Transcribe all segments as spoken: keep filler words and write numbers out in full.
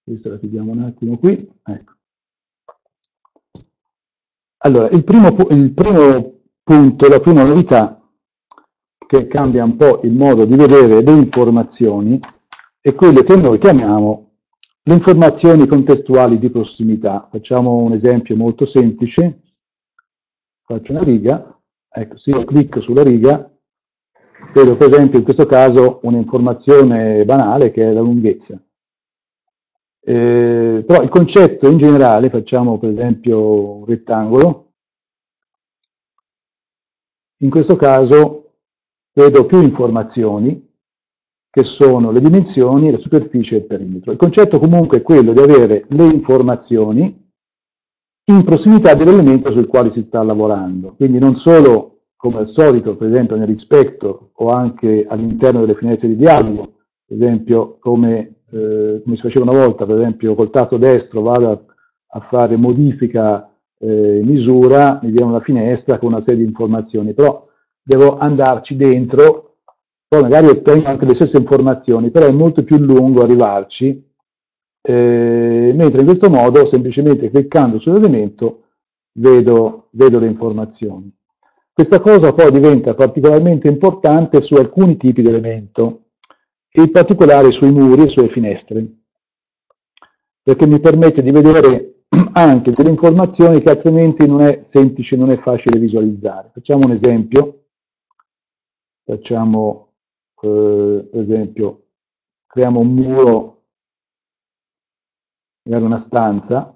Questa la chiudiamo un attimo qui. Ecco. Allora, il primo, il primo punto, la prima novità che cambia un po' il modo di vedere le informazioni è quello che noi chiamiamo le informazioni contestuali di prossimità. Facciamo un esempio molto semplice. Faccio una riga. Ecco, se io clicco sulla riga, vedo per esempio in questo caso un'informazione banale che è la lunghezza. Eh, però il concetto in generale, facciamo per esempio un rettangolo, in questo caso vedo più informazioni che sono le dimensioni, la superficie e il perimetro. Il concetto comunque è quello di avere le informazioni in prossimità dell'elemento sul quale si sta lavorando, quindi non solo come al solito, per esempio nel rispetto o anche all'interno delle finestre di dialogo, per esempio come, eh, come si faceva una volta, per esempio col tasto destro vado a, a fare modifica eh, misura, mi viene una finestra con una serie di informazioni, però devo andarci dentro, poi magari ottengo anche le stesse informazioni, però è molto più lungo arrivarci, eh, mentre in questo modo, semplicemente cliccando sull'elemento, vedo, vedo le informazioni. Questa cosa poi diventa particolarmente importante su alcuni tipi di elemento, in particolare sui muri e sulle finestre, perché mi permette di vedere anche delle informazioni che altrimenti non è semplice, non è facile visualizzare. Facciamo un esempio, facciamo eh, per esempio, creiamo un muro, magari una stanza,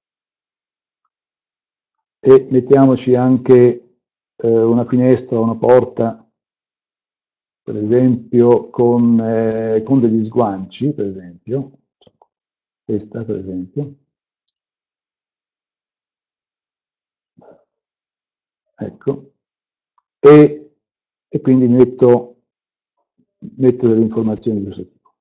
e mettiamoci anche eh, una finestra o una porta, per esempio con, eh, con degli sguanci, per esempio, questa per esempio, ecco, e, e quindi metto, metto delle informazioni di questo tipo.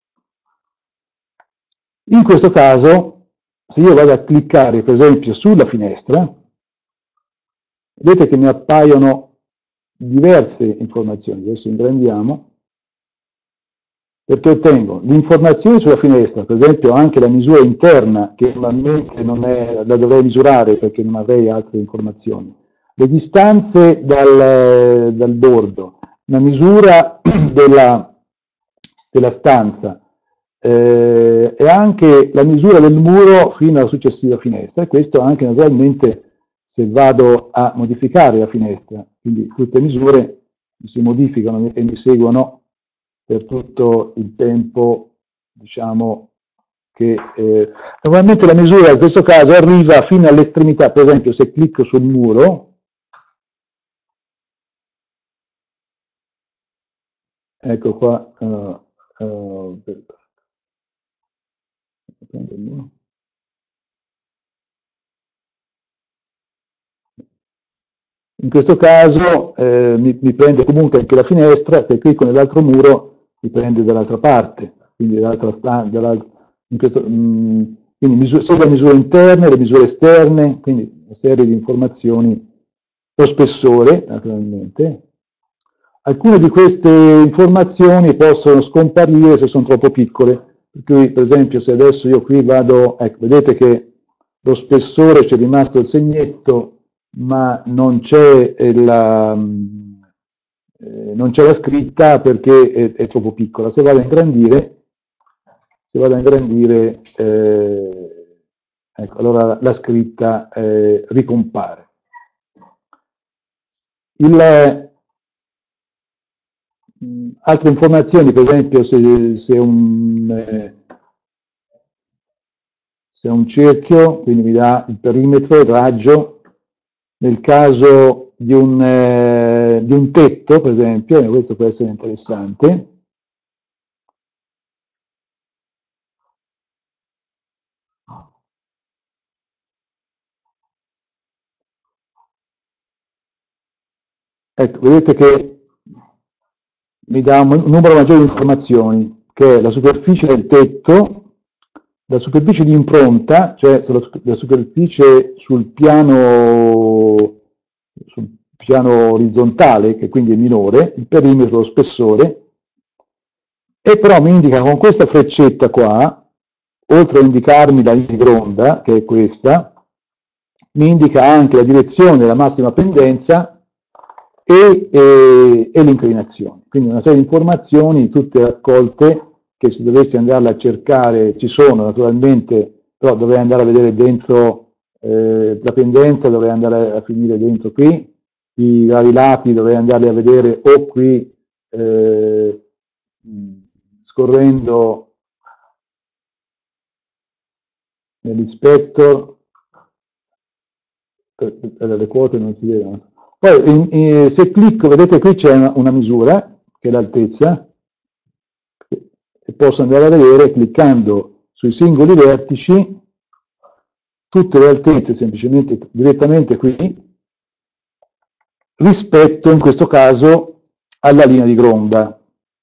In questo caso, se io vado a cliccare per esempio sulla finestra, vedete che mi appaiono diverse informazioni, adesso ingrandiamo, perché ottengo l'informazione sulla finestra, per esempio anche la misura interna, che normalmente non è, la dovrei misurare perché non avrei altre informazioni, le distanze dal, dal bordo, la misura della, della stanza eh, e anche la misura del muro fino alla successiva finestra, e questo anche naturalmente se vado a modificare la finestra, quindi tutte le misure si modificano e mi seguono per tutto il tempo, diciamo, che eh, normalmente la misura in questo caso arriva fino all'estremità, per esempio se clicco sul muro, ecco qua, uh, uh, in questo caso eh, mi, mi prende comunque anche la finestra, se clicco nell'altro muro mi prende dall'altra parte, quindi dall'altra stanza, in questo, mh, quindi misure, sia le misure interne, le misure esterne, quindi una serie di informazioni, lo spessore naturalmente. Alcune di queste informazioni possono scomparire se sono troppo piccole, per cui per esempio se adesso io qui vado, ecco, vedete che lo spessore c'è rimasto il segnetto, ma non c'è la, eh, non c'è la scritta perché è, è troppo piccola. Se vado a ingrandire, se vado a ingrandire, eh, ecco, allora la scritta eh, ricompare. Il, altre informazioni, per esempio, se, se un, eh, se è un cerchio, quindi mi dà il perimetro, il raggio, nel caso di un, eh, di un tetto, per esempio, e questo può essere interessante, ecco, vedete che mi dà un numero maggiore di informazioni, che è la superficie del tetto, la superficie di impronta, cioè la superficie sul piano, sul piano orizzontale, che quindi è minore, il perimetro, lo spessore, e però mi indica con questa freccetta qua oltre a indicarmi la linea di gronda, che è questa, mi indica anche la direzione della massima pendenza e, e, e l'inclinazione. Quindi una serie di informazioni, tutte raccolte, che se dovessi andarle a cercare ci sono naturalmente, però dovrei andare a vedere dentro eh, la pendenza, dovrei andare a finire dentro qui, i vari lati dovrei andarli a vedere o qui eh, scorrendo nell'inspector, le quote non si vedono. Poi in, in, se clicco, vedete qui c'è una, una misura, che è l'altezza, e posso andare a vedere cliccando sui singoli vertici tutte le altezze semplicemente direttamente qui rispetto in questo caso alla linea di gronda.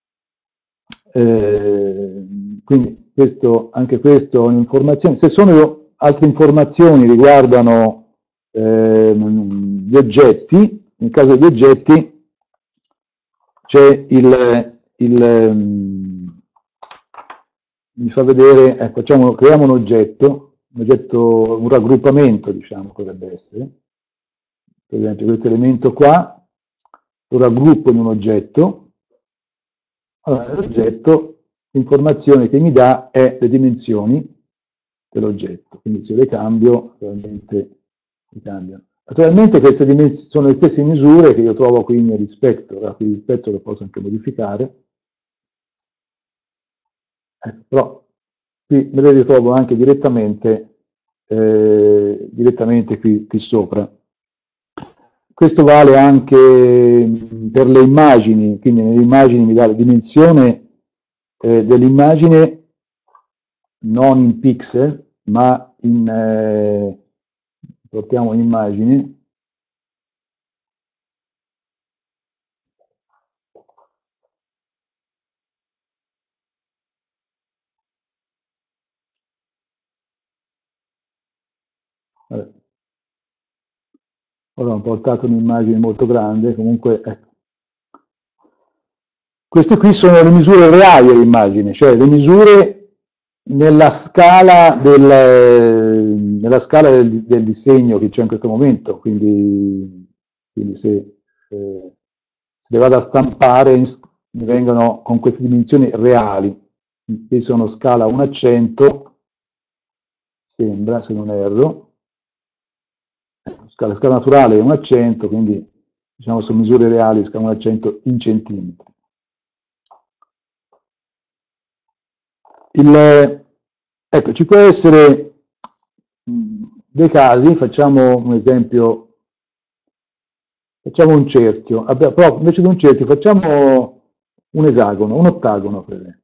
Eh, quindi questo, anche questo è un'informazione. Se sono altre informazioni riguardano eh, gli oggetti, nel caso degli oggetti c'è il, il mi fa vedere, eh, facciamo, creiamo un oggetto, un oggetto, un raggruppamento, diciamo, potrebbe essere. Per esempio, questo elemento qua lo raggruppo in un oggetto. Allora, l'oggetto, l'informazione che mi dà è le dimensioni dell'oggetto. Quindi se le cambio, naturalmente mi cambiano. Naturalmente queste sono le stesse misure che io trovo qui nell'inspector, qui l'inspector lo posso anche modificare. Eh, però qui me le ritrovo anche direttamente, eh, direttamente qui, qui sopra. Questo vale anche per le immagini, quindi nelle immagini mi dà la dimensione eh, dell'immagine non in pixel, ma in, eh, portiamo un'immagine. Vabbè. Ora ho portato un'immagine molto grande, comunque ecco. Queste qui sono le misure reali dell'immagine, cioè le misure nella scala del, nella scala del, del disegno che c'è in questo momento, quindi, quindi se, eh, se le vado a stampare mi vengono con queste dimensioni reali. Qui sono scala uno a cento, sembra, se non erro. La scala naturale è uno a cento, quindi diciamo sono misure reali, scala uno a cento in centimetri. Il, ecco, ci può essere dei casi, facciamo un esempio, facciamo un cerchio, però invece di un cerchio facciamo un esagono, un ottagono per esempio.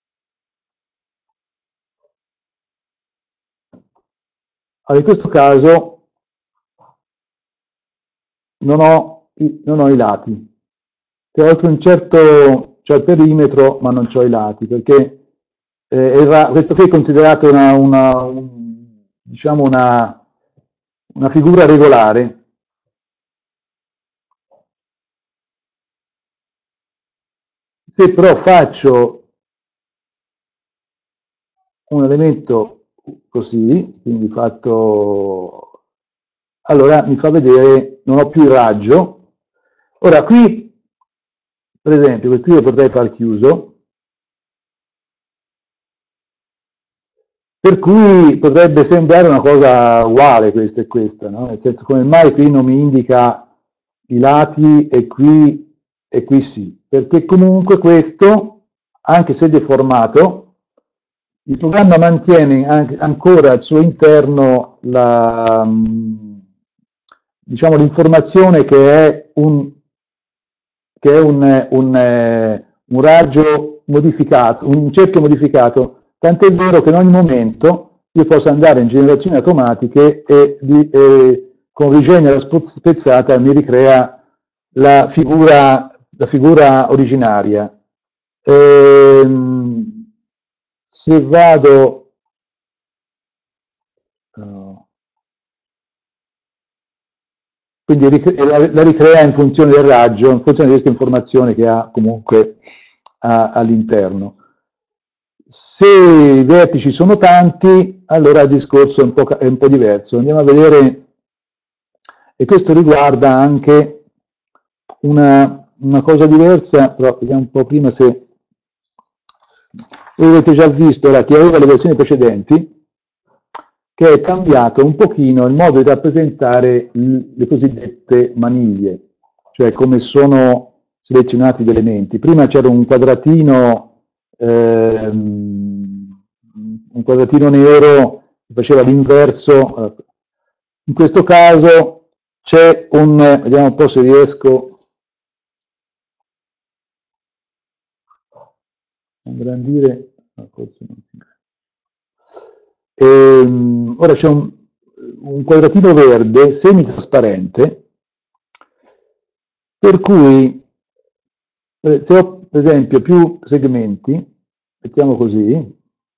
Allora, in questo caso non ho, non ho i lati, che oltre un certo, c'è il perimetro, ma non ho i lati, perché eh, era, questo qui è considerato una, una, un, diciamo una, una figura regolare. Se però faccio un elemento così, quindi fatto, allora mi fa vedere, non ho più il raggio. Ora qui, per esempio, questo io potrei far chiuso, per cui potrebbe sembrare una cosa uguale questa e questa, no? Nel senso, come mai qui non mi indica i lati e qui, e qui sì? Perché comunque questo, anche se deformato, il programma mantiene anche, ancora al suo interno la, diciamo, l'informazione che è un, che è un, un, un raggio modificato, un cerchio modificato. Tant'è vero che in ogni momento io posso andare in generazioni automatiche e, di, e con rigenera spezzata mi ricrea la figura, la figura originaria. Ehm, se vado... Uh, quindi la ricrea in funzione del raggio, in funzione di questa informazione che ha comunque all'interno. Se i vertici sono tanti, allora il discorso è un po', è un po' diverso. Andiamo a vedere, e questo riguarda anche una, una cosa diversa, però vediamo un po' prima se... Voi avete già visto, ora, chi aveva le versioni precedenti, che è cambiato un pochino il modo di rappresentare le cosiddette maniglie, cioè come sono selezionati gli elementi. Prima c'era un quadratino, ehm, un quadratino nero che faceva l'inverso. In questo caso c'è un, vediamo un po' se riesco a ingrandire, no, forse non si ehm, ora c'è un, un quadratino verde semitrasparente, per cui eh, se ho per esempio più segmenti, mettiamo così,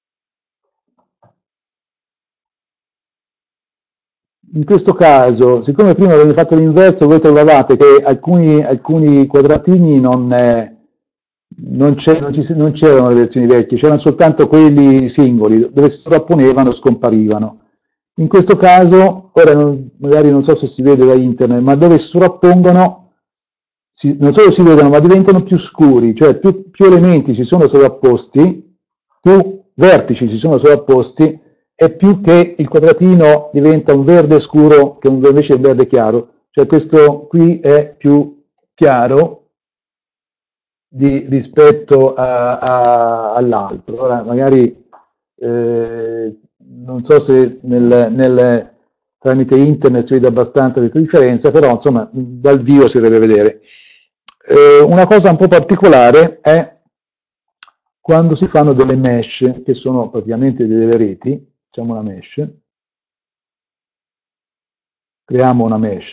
in questo caso, siccome prima avevo fatto l'inverso, voi trovavate che alcuni, alcuni quadratini non, eh, non, non, ci, non c'erano le versioni vecchie, c'erano soltanto quelli singoli, dove si sovrapponevano e scomparivano. In questo caso, ora non, magari non so se si vede da internet, ma dove si sovrappongono, si, non solo si vedono, ma diventano più scuri, cioè più, più elementi si sono sovrapposti, più vertici si sono sovrapposti, e più che il quadratino diventa un verde scuro che invece è un verde chiaro. Cioè questo qui è più chiaro di, rispetto all'altro. Ora magari eh, non so se nel, nel, tramite internet si vede abbastanza questa differenza, però insomma dal vivo si deve vedere. Eh, una cosa un po' particolare è quando si fanno delle mesh, che sono praticamente delle reti. Facciamo una mesh, creiamo una mesh,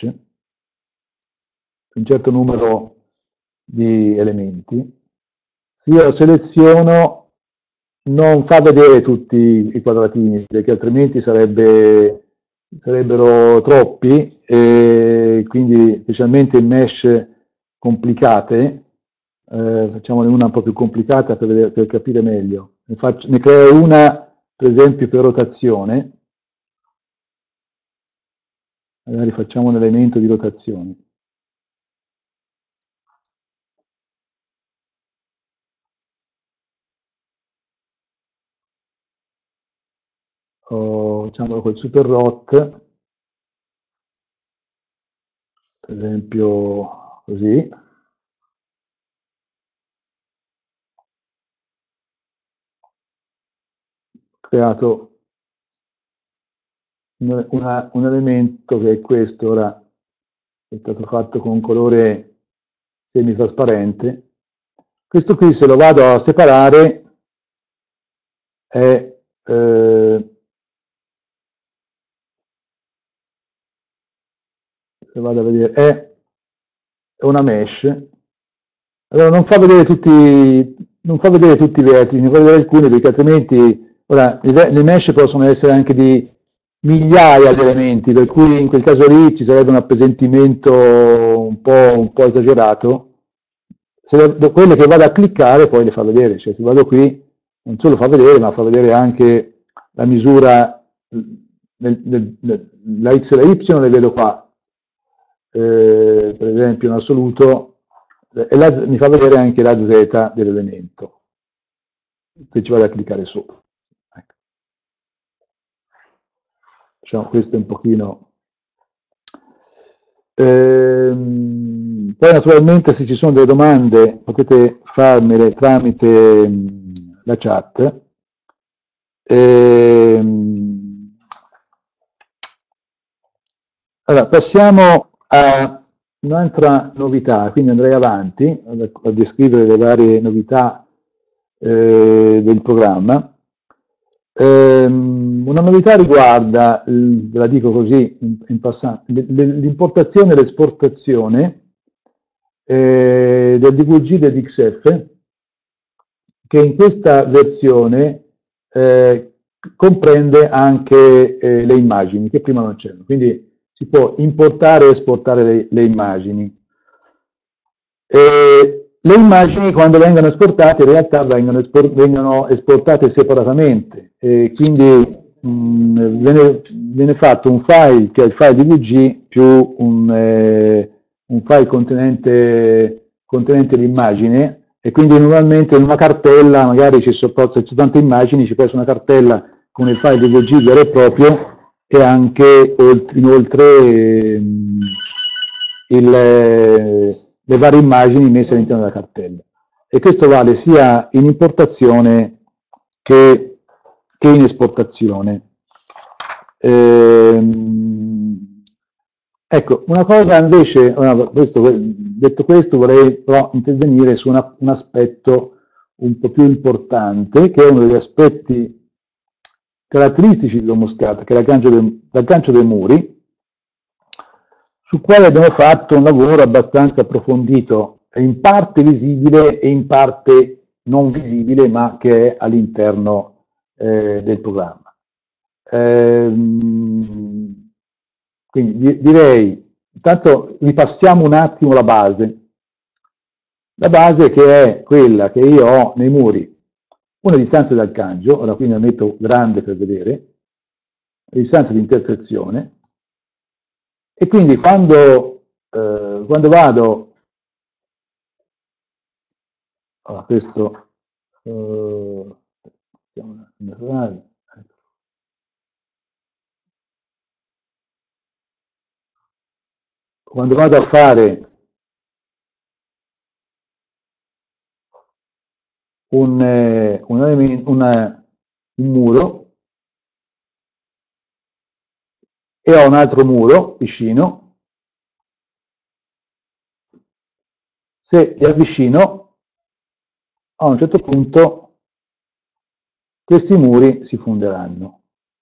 un certo numero di elementi. Se io seleziono, non fa vedere tutti i quadratini, perché altrimenti sarebbe, sarebbero troppi, e quindi specialmente in mesh complicate, eh, facciamone una un po' più complicata per, vedere, per capire meglio. Ne, faccio, ne creo una, per esempio, per rotazione. Magari facciamo un elemento di rotazione. O, facciamolo col super rot, per esempio così. Creato un, una, un elemento che è questo, ora è stato fatto con un colore semitrasparente. Questo qui, se lo vado a separare, è eh, se vado a vedere, è una mesh. Allora non fa vedere tutti, non fa vedere tutti i vertici, ne fa vedere alcuni, perché altrimenti, ora, le, le mesh possono essere anche di migliaia di elementi, per cui in quel caso lì ci sarebbe un appesantimento un po', un po' esagerato. Se le, quelle che vado a cliccare poi le fa vedere, cioè se vado qui non solo fa vedere, ma fa vedere anche la misura, nel, nel, nel, la x e la y le vedo qua, eh, per esempio in assoluto, e la, mi fa vedere anche la z dell'elemento, se ci vado a cliccare sopra. Ecco. Diciamo, questo è un pochino... Ehm, poi naturalmente se ci sono delle domande potete farmele tramite mh, la chat. Ehm, allora, passiamo a un'altra novità, quindi andrei avanti a, a descrivere le varie novità eh, del programma. Ehm, una novità riguarda, ve la dico così in, in passante, l'importazione e l'esportazione eh, del D V G del D X F, che in questa versione eh, comprende anche eh, le immagini, che prima non c'erano. Quindi si può importare e esportare le, le immagini. E Le immagini quando vengono esportate in realtà vengono, espor vengono esportate separatamente, e quindi mh, viene, viene fatto un file che è il file D V G più un, eh, un file contenente, contenente l'immagine, e quindi normalmente in una cartella, magari ci sono, se ci sono tante immagini, ci può essere una cartella con il file D V G vero e proprio e anche inoltre mh, il le varie immagini messe all'interno della cartella. E questo vale sia in importazione che, che in esportazione. Ehm, ecco, una cosa invece, questo, detto questo, vorrei però intervenire su una, un aspetto un po' più importante, che è uno degli aspetti caratteristici dell'Homo Scat, che è l'aggancio dei, l'aggancio dei muri, sul quale abbiamo fatto un lavoro abbastanza approfondito, in parte visibile e in parte non visibile, ma che è all'interno eh, del programma. Ehm, quindi di direi, intanto ripassiamo un attimo la base. La base che è quella che io ho nei muri, una distanza dal cangio, ora qui ne metto grande per vedere, la distanza di intersezione, e quindi quando Uh, quando vado, allora, questo, uh, quando vado a fare un, un, una, un muro e ho un altro muro vicino, se li avvicino, a un certo punto questi muri si fonderanno.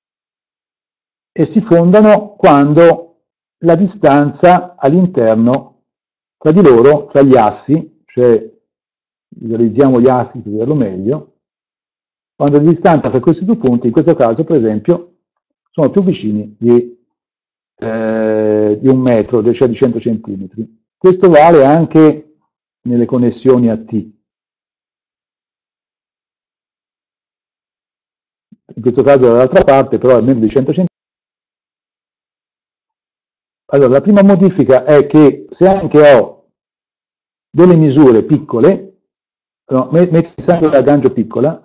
E si fondano quando la distanza all'interno tra di loro, tra gli assi, cioè visualizziamo gli assi per vederlo meglio, quando la distanza tra questi due punti, in questo caso per esempio, sono più vicini di, eh, di un metro, cioè di cento centimetri. Questo vale anche nelle connessioni a T. In questo caso dall'altra parte, però è meno di cento centimetri. Allora, la prima modifica è che se anche ho delle misure piccole, no, metti sempre l'aggancio piccola,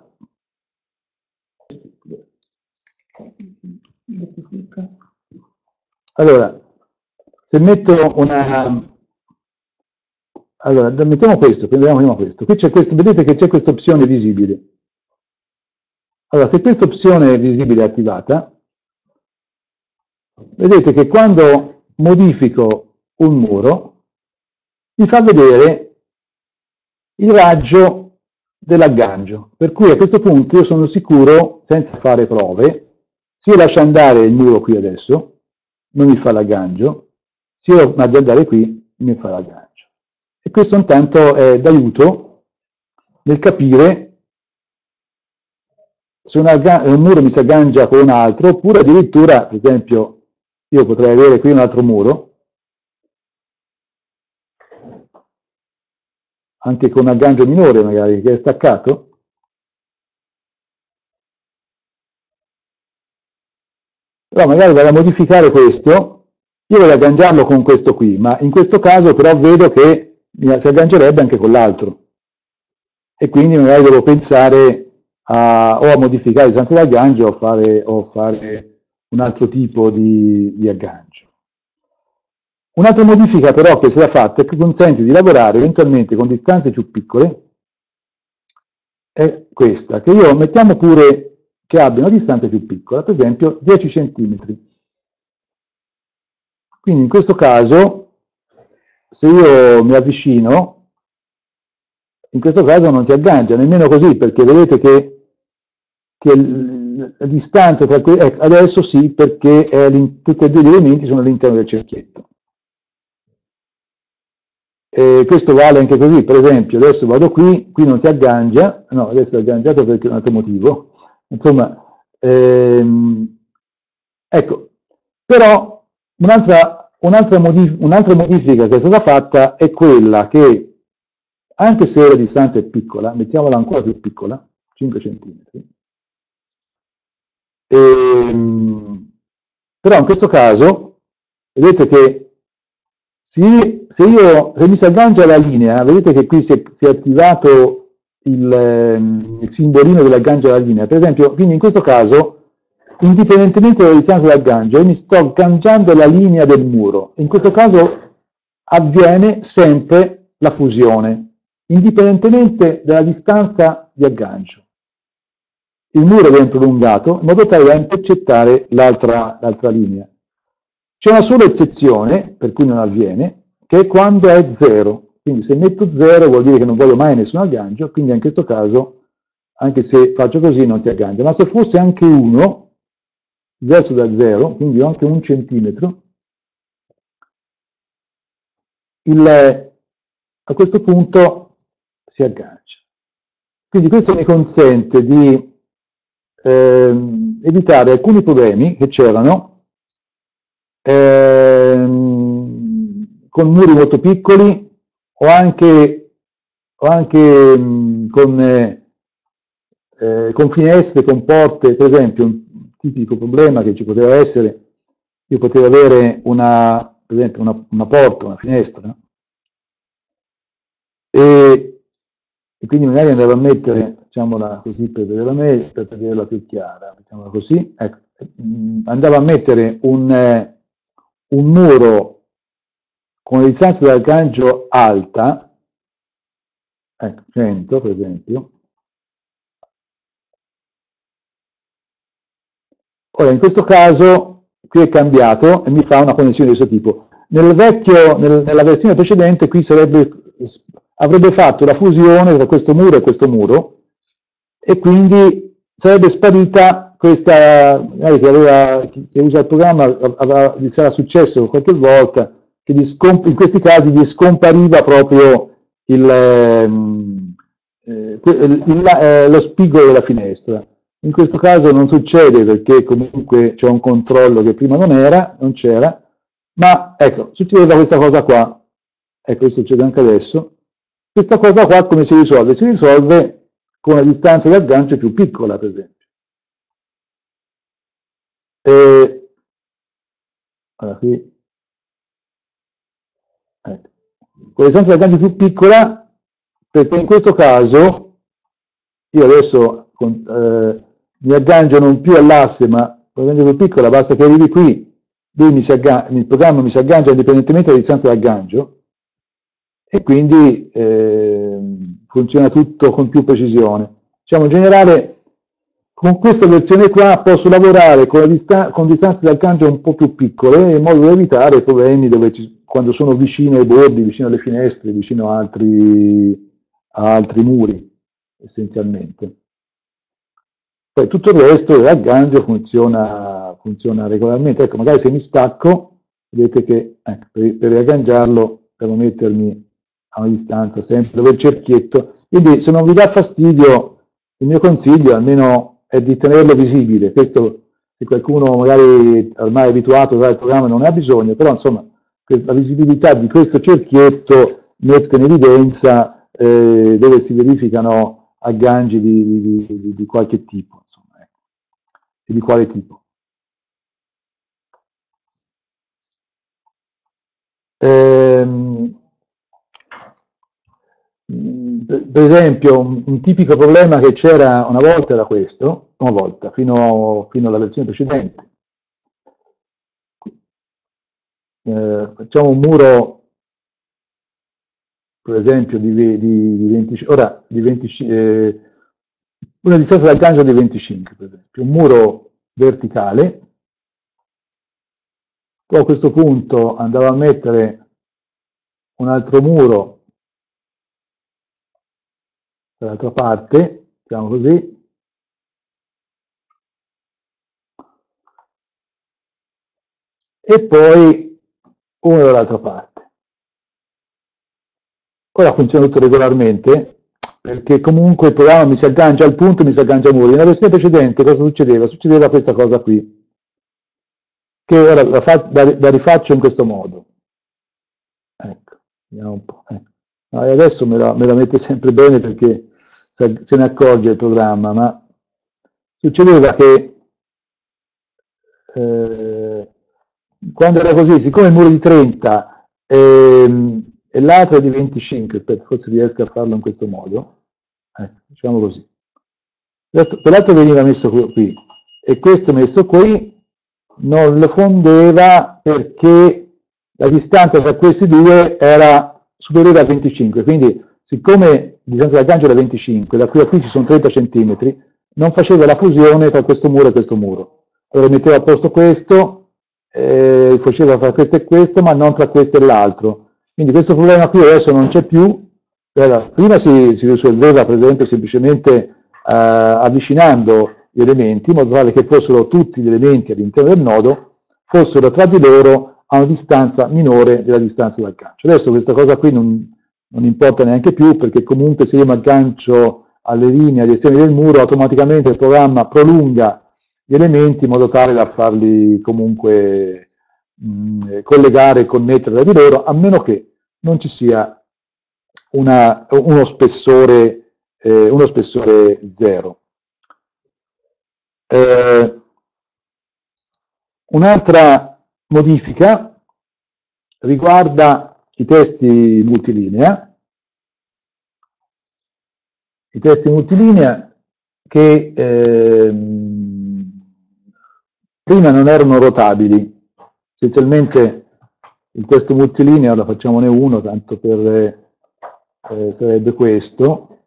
allora, se metto una... Allora, mettiamo questo, prendiamo prima questo. Qui c'è questo, vedete che c'è questa opzione visibile. Allora, se questa opzione è visibile attivata, vedete che quando modifico un muro, mi fa vedere il raggio dell'aggancio. Per cui a questo punto io sono sicuro, senza fare prove, se io lascio andare il muro qui adesso, non mi fa l'aggancio, se io lascio andare qui, mi fa l'aggancio. E questo intanto è d'aiuto nel capire se una, un muro mi si aggancia con un altro, oppure addirittura, per esempio, io potrei avere qui un altro muro, anche con un aggancio minore magari, che è staccato, però magari vado a modificare questo, io voglio agganciarlo con questo qui, ma in questo caso però vedo che si aggancerebbe anche con l'altro, e quindi magari devo pensare a, o a modificare la distanza d'aggancio o fare, o fare un altro tipo di, di aggancio. Un'altra modifica però che è stata fatta è che consente di lavorare eventualmente con distanze più piccole, è questa, che io mettiamo pure che abbia una distanza più piccola, per esempio dieci centimetri. Quindi in questo caso, se io mi avvicino, in questo caso non si aggancia, nemmeno così, perché vedete che che la distanza tra que- ecco, adesso sì, perché tutti e due gli elementi sono all'interno del cerchietto. E questo vale anche così, per esempio, adesso vado qui, qui non si aggancia, no, adesso è agganciato perché è un altro motivo, insomma, ehm, ecco, però un'altra un'altra modif- un'altra modifica che è stata fatta è quella che anche se la distanza è piccola, mettiamola ancora più piccola, cinque centimetri, ehm, però in questo caso, vedete che se, se, io, se mi si aggancia la linea, vedete che qui si è, si è attivato il, ehm, il simbolino dell'aggancio alla linea, per esempio, quindi in questo caso, indipendentemente dalla distanza d'aggancio, io mi sto agganciando alla linea del muro. In questo caso avviene sempre la fusione, indipendentemente dalla distanza di aggancio. Il muro viene prolungato in modo tale da intercettare l'altra, l'altra linea. C'è una sola eccezione per cui non avviene, che è quando è zero. Quindi se metto zero vuol dire che non voglio mai nessun aggancio, quindi in questo caso, anche se faccio così, non si aggancia. Ma se fosse anche uno, diverso da zero, quindi ho anche un centimetro, il, a questo punto si aggancia. Quindi questo mi consente di ehm, evitare alcuni problemi che c'erano ehm, con muri molto piccoli o anche, o anche mh, con, eh, eh, con finestre, con porte, per esempio un tipico problema che ci poteva essere, io potevo avere una, per esempio una, una porta, una finestra, e, e quindi magari andavo a mettere, facciamola così per vederla meglio, per vederla più chiara, facciamola così, ecco, andavo a mettere un, eh, un muro con una distanza d'aggancio alta, ecco, cento per esempio. Ora, in questo caso, qui è cambiato e mi fa una connessione di questo tipo. Nel vecchio, nel, nella versione precedente, qui sarebbe, avrebbe fatto la fusione tra questo muro e questo muro, e quindi sarebbe sparita questa, magari che, aveva, chi, che usa il programma, aveva, gli sarà successo qualche volta, che gli scomp- in questi casi gli scompariva proprio il, ehm, eh, il, il, eh, lo spigolo della finestra. In questo caso non succede perché comunque c'è un controllo che prima non era, non c'era, ma ecco, succedeva questa cosa qua, ecco, questo succede anche adesso. Questa cosa qua come si risolve? Si risolve con una distanza di aggancio più piccola, per esempio. E, allora, qui, ecco. Con la distanza di aggancio più piccola, perché in questo caso, io adesso con, eh, mi aggancio non più all'asse, ma con la distanza più piccola, basta che arrivi qui, lui mi si aggancia, il programma mi si aggancia indipendentemente dalla distanza di aggancio, e quindi eh, funziona tutto con più precisione. Diciamo, in generale, con questa versione qua posso lavorare con, distan con distanze di aggancio un po' più piccole, in modo da evitare problemi dove ci, quando sono vicino ai bordi, vicino alle finestre, vicino a altri, a altri muri, essenzialmente. Poi tutto il resto dell'aggancio funziona, funziona regolarmente. Ecco, magari se mi stacco, vedete che ecco, per, per riagganciarlo devo mettermi a una distanza sempre dove il cerchietto. Quindi se non vi dà fastidio, il mio consiglio almeno è di tenerlo visibile. Questo, se qualcuno magari ormai è abituato a usare il programma non ne ha bisogno, però insomma la visibilità di questo cerchietto mette in evidenza eh, dove si verificano agganci di, di, di, di qualche tipo, insomma, ecco. E di quale tipo. Ehm, per esempio, un, un tipico problema che c'era una volta era questo, una volta, fino, fino alla versione precedente. Eh, facciamo un muro, per esempio, di, di, di venticinque, ora di venticinque, eh, una distanza d'aggancio di venticinque, per esempio, un muro verticale. Poi a questo punto andavo a mettere un altro muro dall'altra parte, diciamo così, e poi uno dall'altra parte. Ora funziona tutto regolarmente, perché comunque il programma mi si aggancia al punto e mi si aggancia al muro. Nella versione precedente cosa succedeva? Succedeva questa cosa qui, che ora la, fa, la, la rifaccio in questo modo. Ecco, vediamo un po'. Ecco. No, e adesso me la, me la mette sempre bene perché se, se ne accorge il programma, ma succedeva che eh, quando era così, siccome il muro è di trenta ehm, e l'altro è di venticinque, aspetta, forse riesco a farlo in questo modo, ecco, diciamo così. Questo- Quell'altro veniva messo qui qui, e questo messo qui non lo fondeva perché la distanza tra questi due era superiore a venticinque, quindi siccome la distanza dal gancio era venticinque, da qui a qui ci sono trenta centimetri, non faceva la fusione tra questo muro e questo muro. Allora metteva a posto questo, eh, faceva fra questo e questo, ma non tra questo e l'altro. Quindi questo problema qui adesso non c'è più. Allora, prima si, si risolveva per esempio semplicemente eh, avvicinando gli elementi, in modo tale che fossero tutti gli elementi all'interno del nodo, fossero tra di loro a una distanza minore della distanza dal gancio. Adesso questa cosa qui non, non importa neanche più, perché comunque se io mi aggancio alle linee, agli estremi del muro, automaticamente il programma prolunga gli elementi in modo tale da farli comunque mh, collegare e connettere tra di loro, a meno che non ci sia una, uno spessore, eh, uno spessore zero. Eh, un'altra modifica riguarda i testi multilinea, i testi multilinea che ehm, prima non erano rotabili, essenzialmente il testo multilinea, ora facciamone uno, tanto per eh, sarebbe questo,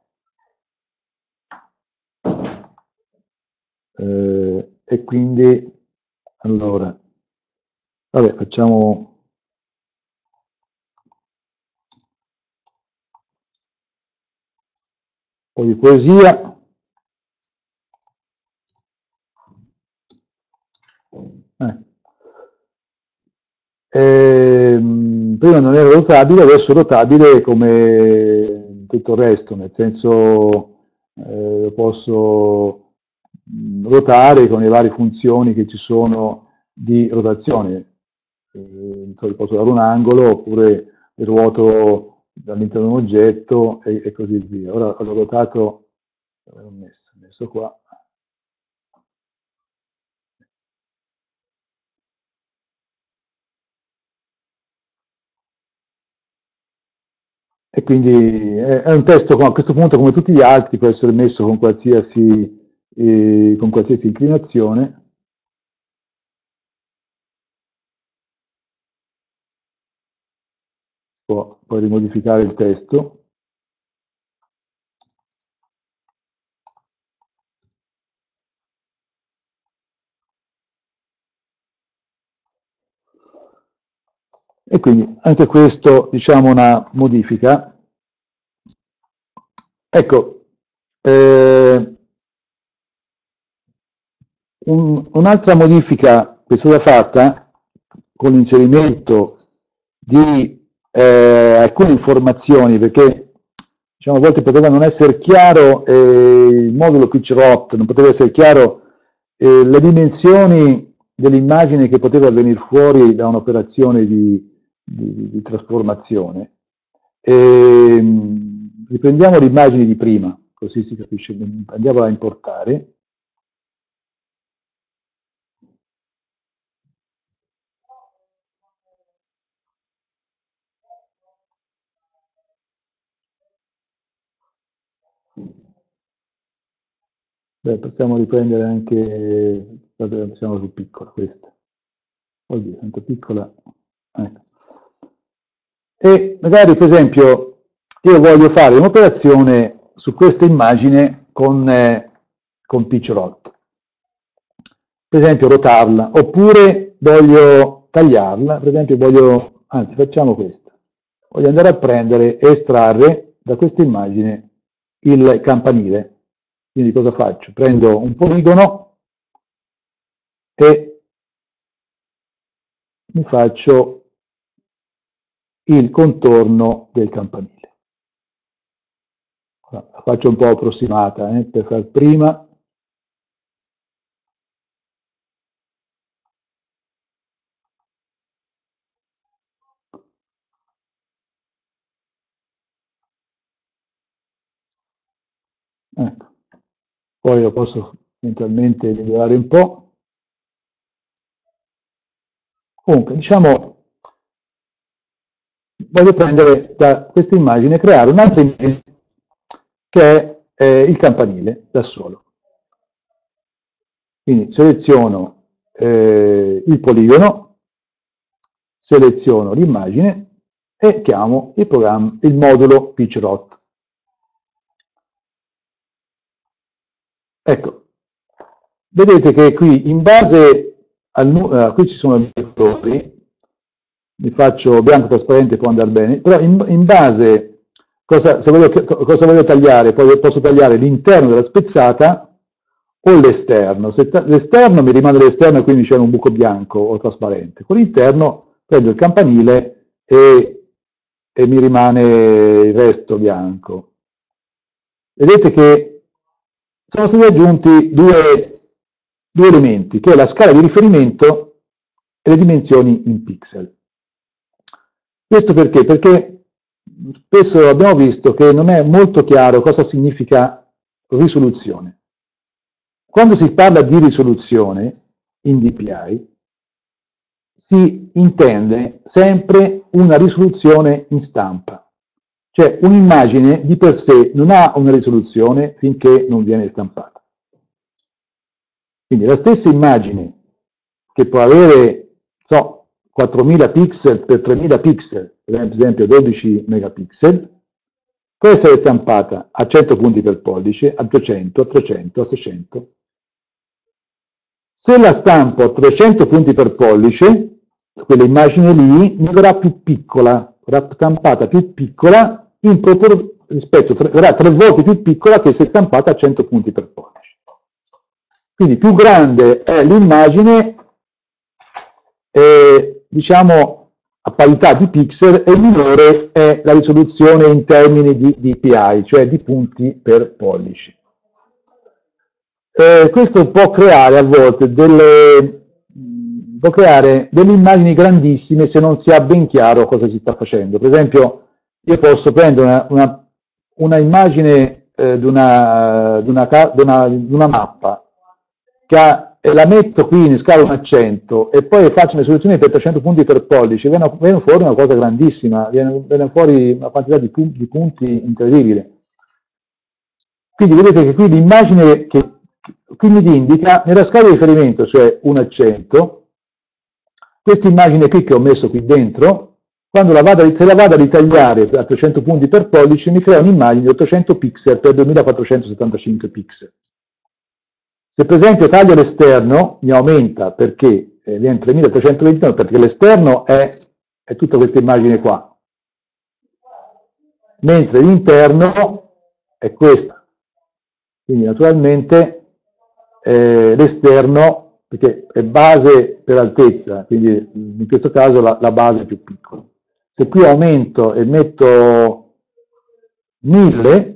eh, e quindi, allora, vabbè, facciamo un po' di poesia. Eh. Ehm, prima non era rotabile, adesso è rotabile come tutto il resto, nel senso eh, lo posso mh, ruotare con le varie funzioni che ci sono di rotazione. Eh, so, posso dare un angolo oppure il ruoto all'interno di un oggetto e, e così via. Ora l'ho ruotato, l'ho messo, messo qua. E quindi è, è un testo a questo punto, come tutti gli altri, può essere messo con qualsiasi, eh, con qualsiasi inclinazione. Può poi rimodificare il testo. E quindi anche questo, diciamo, una modifica. Ecco, eh, un, un'altra modifica che è stata fatta con l'inserimento di eh, alcune informazioni, perché diciamo, a volte poteva non essere chiaro eh, il modulo pitch rot, non poteva essere chiaro eh, le dimensioni dell'immagine che poteva venire fuori da un'operazione di, di, di trasformazione. E, mh, riprendiamo le immagini di prima, così si capisce, andiamo a importare. Beh, possiamo riprendere anche, vabbè, possiamo più piccola questa. Oddio, tanto piccola. Ecco. E magari, per esempio, io voglio fare un'operazione su questa immagine con, eh, con pitch rot. Per esempio, rotarla, oppure voglio tagliarla, per esempio, voglio, anzi, facciamo questo. Voglio andare a prendere e estrarre da questa immagine il campanile. Quindi cosa faccio? Prendo un poligono e mi faccio il contorno del campanile. La faccio un po' approssimata eh, per far prima. Ecco. Poi lo posso eventualmente migliorare un po'. Comunque, diciamo, voglio prendere da questa immagine e creare un'altra immagine che è eh, il campanile da solo. Quindi seleziono eh, il poligono, seleziono l'immagine e chiamo il programma, il modulo PitchRot. Ecco, vedete che qui in base al uh, qui ci sono i colori, mi faccio bianco trasparente, può andare bene, però in, in base cosa, se voglio, cosa voglio tagliare, poi posso tagliare l'interno della spezzata o l'esterno. Se l'esterno mi rimane l'esterno, quindi c'è un buco bianco o trasparente. Con l'interno prendo il campanile e, e mi rimane il resto bianco. Vedete che sono stati aggiunti due, due elementi, che è la scala di riferimento e le dimensioni in pixel. Questo perché? Perché spesso abbiamo visto che non è molto chiaro cosa significa risoluzione. Quando si parla di risoluzione in D P I, si intende sempre una risoluzione in stampa. Cioè un'immagine di per sé non ha una risoluzione finché non viene stampata. Quindi la stessa immagine che può avere, so, quattromila pixel per tremila pixel, per esempio dodici megapixel, può essere stampata a cento punti per pollice, a duecento, a trecento, a seicento. Se la stampo a trecento punti per pollice, quell'immagine lì mi verrà più piccola, verrà stampata più piccola in propor- rispetto, tre, verrà tre volte più piccola che se stampata a cento punti per pollice. Quindi più grande è l'immagine, eh, diciamo a parità di pixel, e minore è la risoluzione in termini di D P I, cioè di punti per pollice. Eh, questo può creare a volte delle, può creare delle immagini grandissime se non si ha ben chiaro cosa si sta facendo. Per esempio, io posso prendere una, una, una immagine eh, di, una, di, una, di, una, di una mappa che ha, e la metto qui in scala uno a cento e poi faccio una risoluzione per trecento punti per pollice, viene, viene fuori una cosa grandissima, viene, viene fuori una quantità di, pu di punti incredibile. Quindi vedete che qui l'immagine che qui mi indica nella scala di riferimento, cioè uno a cento, questa immagine qui che ho messo qui dentro, quando la vado, se la vado a ritagliare a trecento punti per pollice, mi crea un'immagine di ottocento pixel per duemilaquattrocentosettantacinque pixel. Se per esempio taglio l'esterno, mi aumenta perché eh, viene tremilatrecentoventinove, perché l'esterno è, è tutta questa immagine qua, mentre l'interno è questa. Quindi naturalmente eh, l'esterno, perché è base per altezza, quindi in questo caso la, la base è più piccola. Se qui aumento e metto mille,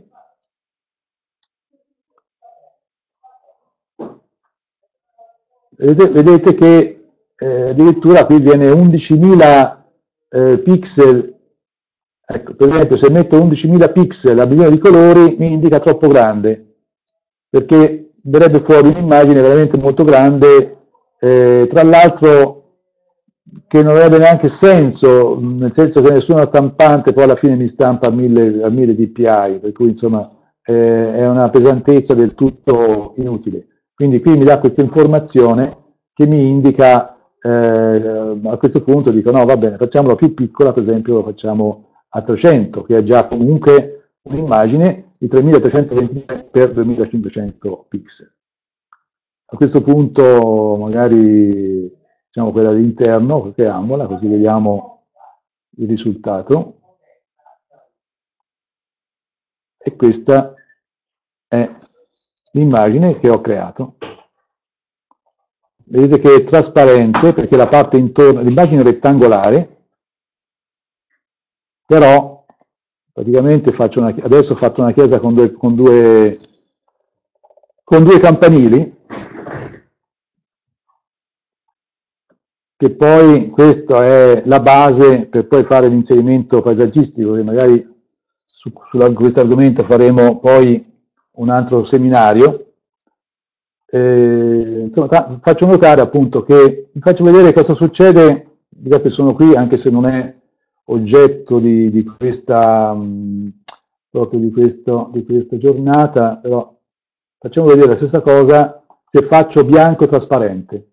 vedete, vedete che eh, addirittura qui viene undicimila eh, pixel. Ecco, per esempio, se metto undicimila pixel a milione di colori mi indica troppo grande, perché verrebbe fuori un'immagine veramente molto grande, eh, tra l'altro che non avrebbe neanche senso, nel senso che nessuna stampante poi alla fine mi stampa a mille, a mille D P I, per cui insomma eh, è una pesantezza del tutto inutile. Quindi qui mi dà questa informazione che mi indica, eh, a questo punto dico no, va bene, facciamola più piccola, per esempio lo facciamo a trecento, che è già comunque un'immagine di tremilatrecentoventitré per duemilacinquecento pixel. A questo punto magari diciamo quella all'interno, creiamola, così vediamo il risultato. E questa è l'immagine che ho creato. Vedete che è trasparente perché la parte intorno, l'immagine è rettangolare, però praticamente faccio una, adesso ho fatto una chiesa con due, con due, con due campanili, che poi questa è la base per poi fare l'inserimento paesaggistico, che magari su, su questo argomento faremo poi un altro seminario. Eh, insomma, faccio notare appunto che vi faccio vedere cosa succede, già che sono qui, anche se non è oggetto di, di questa mh, proprio di, questo, di questa giornata, però facciamo vedere la stessa cosa se faccio bianco trasparente.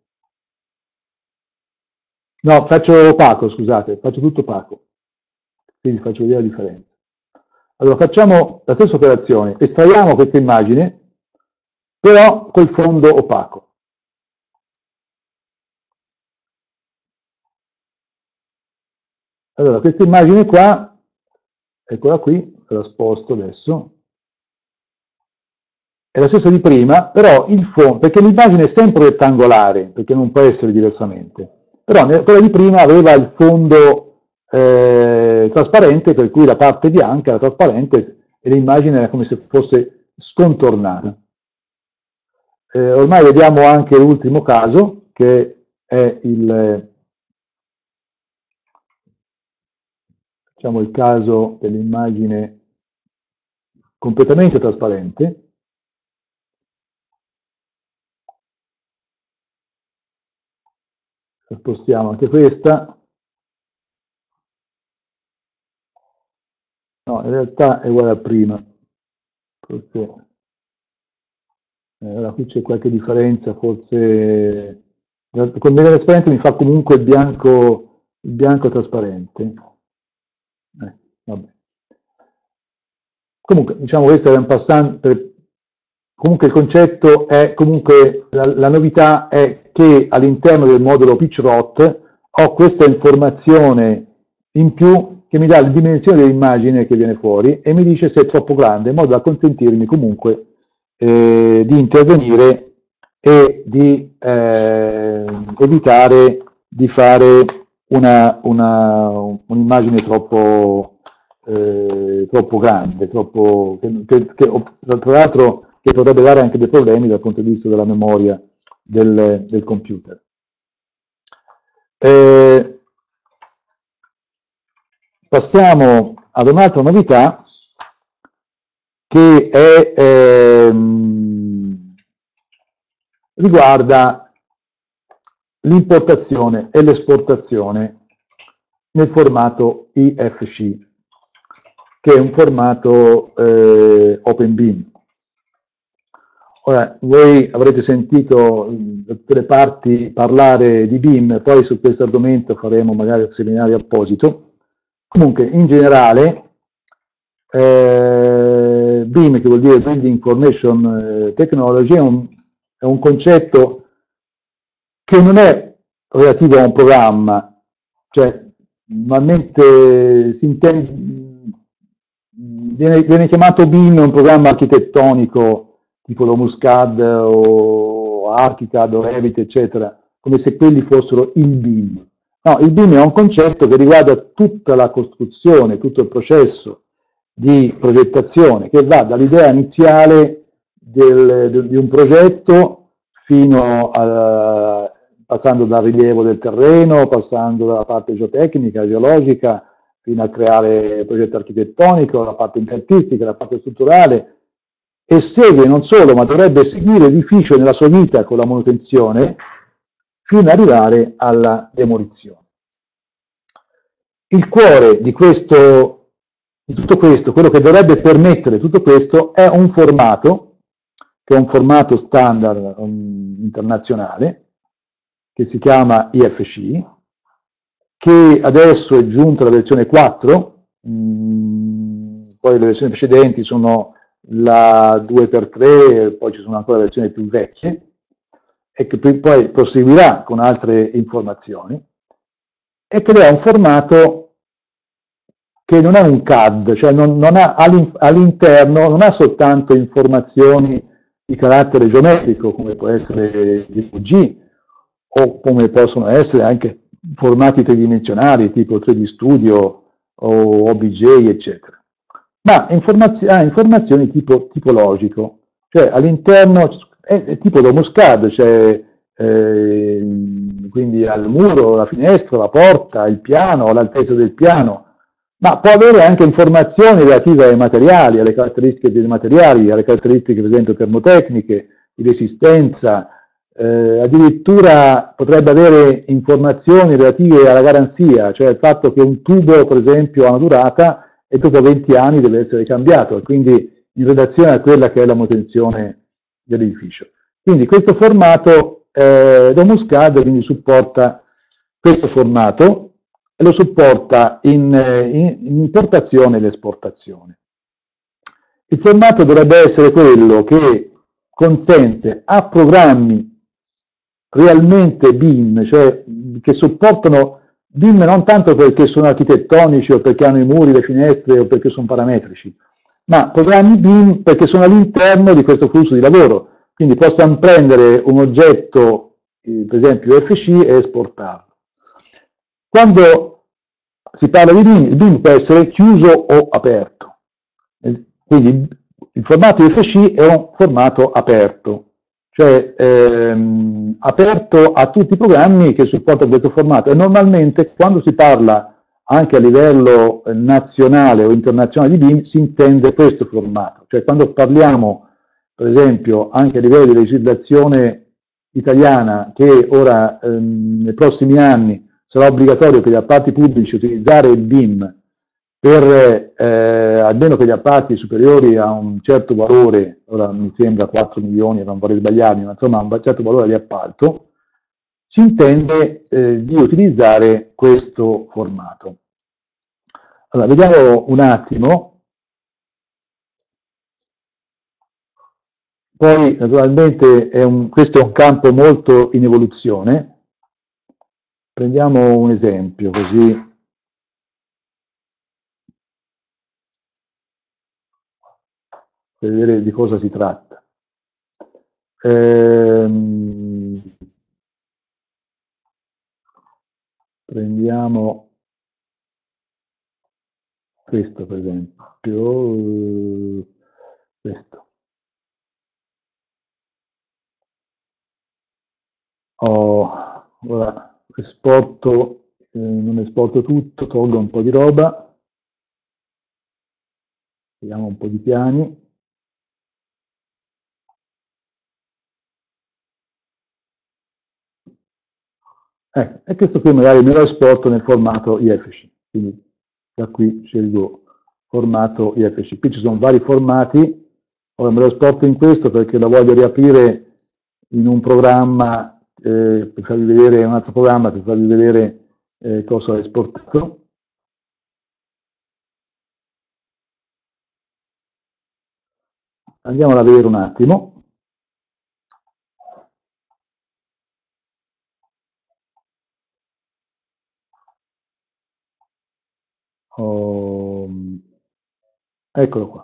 No, faccio opaco, scusate, faccio tutto opaco, quindi faccio vedere la differenza. Allora facciamo la stessa operazione, estraiamo questa immagine, però col fondo opaco. Allora, questa immagine qua, eccola qui, la sposto adesso, è la stessa di prima, però il fondo, perché l'immagine è sempre rettangolare, perché non può essere diversamente, però quella di prima aveva il fondo eh, trasparente, per cui la parte bianca era trasparente e l'immagine era come se fosse scontornata. Eh, ormai vediamo anche l'ultimo caso, che è il, diciamo, il caso dell'immagine completamente trasparente. Spostiamo anche questa. No, in realtà è uguale a prima. Forse, eh, allora, qui c'è qualche differenza, forse con il trasparente mi fa comunque il bianco, il bianco trasparente. Eh, vabbè. Comunque, diciamo, questo è un passant per... Comunque il concetto è, comunque, la, la novità è che all'interno del modulo PitchRot ho questa informazione in più che mi dà la dimensione dell'immagine che viene fuori e mi dice se è troppo grande, in modo da consentirmi comunque eh, di intervenire e di eh, evitare di fare un'immagine troppo, eh, troppo grande, troppo, che, che, che, tra l'altro che potrebbe dare anche dei problemi dal punto di vista della memoria del, del computer. Eh, passiamo ad un'altra novità che è, ehm, riguarda l'importazione e l'esportazione nel formato I F C, che è un formato eh, OpenBeam. Ora, voi avrete sentito da tutte le parti parlare di Beam, poi su questo argomento faremo magari un seminario apposito. Comunque, in generale, eh, Beam, che vuol dire Building Information Technology, è un, è un concetto che non è relativo a un programma, cioè normalmente si intende, viene, viene chiamato Beam un programma architettonico tipo l'Omuscad o ArchiCAD o Revit, eccetera, come se quelli fossero il Beam. No, il Beam è un concetto che riguarda tutta la costruzione, tutto il processo di progettazione, che va dall'idea iniziale del, del, di un progetto fino a, passando dal rilievo del terreno, passando dalla parte geotecnica, geologica, fino a creare il progetto architettonico, la parte impiantistica, la parte strutturale, e segue non solo, ma dovrebbe seguire l'edificio nella sua vita con la manutenzione fino ad arrivare alla demolizione. Il cuore di, questo, di tutto questo, quello che dovrebbe permettere tutto questo, è un formato, che è un formato standard um, internazionale, che si chiama I F C, che adesso è giunta alla versione quattro, mh, poi le versioni precedenti sono la due per tre, poi ci sono ancora versioni più vecchie, e che poi proseguirà con altre informazioni, e che è un formato che non è un C A D, cioè non, non ha all'interno, non ha soltanto informazioni di carattere geometrico, come può essere D V G, o come possono essere anche formati tridimensionali, tipo tre D Studio o O B J, eccetera. Ma informazi ha informazioni tipo tipologico, cioè all'interno è, è tipo l'Omuscad, cioè eh, quindi al muro, la finestra, la porta, il piano, l'altezza del piano, ma può avere anche informazioni relative ai materiali, alle caratteristiche dei materiali, alle caratteristiche per esempio termotecniche, di resistenza, eh, addirittura potrebbe avere informazioni relative alla garanzia, cioè il fatto che un tubo per esempio ha una durata e dopo venti anni deve essere cambiato, e quindi in relazione a quella che è la manutenzione dell'edificio. Quindi questo formato, eh, Domuscad quindi supporta questo formato, e lo supporta in, in, in importazione ed esportazione. Il formato dovrebbe essere quello che consente a programmi realmente B I M, cioè che supportano B I M non tanto perché sono architettonici o perché hanno i muri, le finestre o perché sono parametrici, ma programmi B I M perché sono all'interno di questo flusso di lavoro, quindi possano prendere un oggetto, eh, per esempio U F C, e esportarlo. Quando si parla di B I M, il B I M può essere chiuso o aperto. Quindi il formato U F C è un formato aperto, cioè ehm, aperto a tutti i programmi che supportano questo formato, e normalmente quando si parla anche a livello nazionale o internazionale di B I M si intende questo formato, cioè quando parliamo per esempio anche a livello di legislazione italiana che ora ehm, nei prossimi anni sarà obbligatorio per gli appalti pubblici utilizzare il B I M per, eh, almeno per gli appalti superiori a un certo valore, ora mi sembra quattro milioni, non vorrei sbagliarmi, ma insomma a un certo valore di appalto, si intende eh, di utilizzare questo formato. Allora, vediamo un attimo. Poi naturalmente è un, questo è un campo molto in evoluzione. Prendiamo un esempio così per vedere di cosa si tratta. Ehm, prendiamo questo per esempio, questo. Oh, ora esporto, eh, non esporto tutto, tolgo un po' di roba, vediamo un po' di piani. Eh, e questo qui magari me lo esporto nel formato I F C, quindi da qui scelgo formato I F C. Qui ci sono vari formati, ora me lo esporto in questo perché la voglio riaprire in un programma, eh, per farvi vedere un altro programma, per farvi vedere eh, cosa ho esportato. Andiamola a vedere un attimo. Oh, eccolo qua.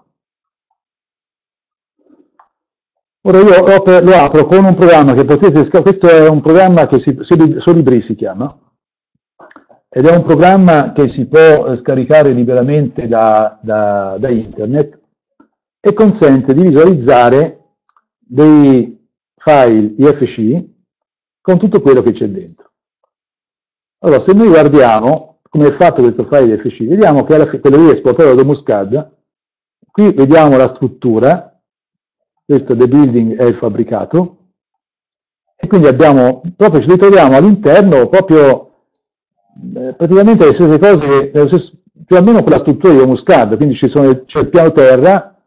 Ora io lo apro con un programma che potete scaricare, questo è un programma che si, Solibri si chiama, ed è un programma che si può scaricare liberamente da, da, da internet e consente di visualizzare dei file I F C con tutto quello che c'è dentro. Allora, se noi guardiamo come è fatto questo file I F C, vediamo che alla fine, quello lì è esportato da Domuscad, qui vediamo la struttura, questo è the building, è il fabbricato, e quindi abbiamo, proprio ci ritroviamo all'interno proprio eh, praticamente le stesse cose, le stesse, più o meno con la struttura di Domuscad, quindi c'è il piano terra,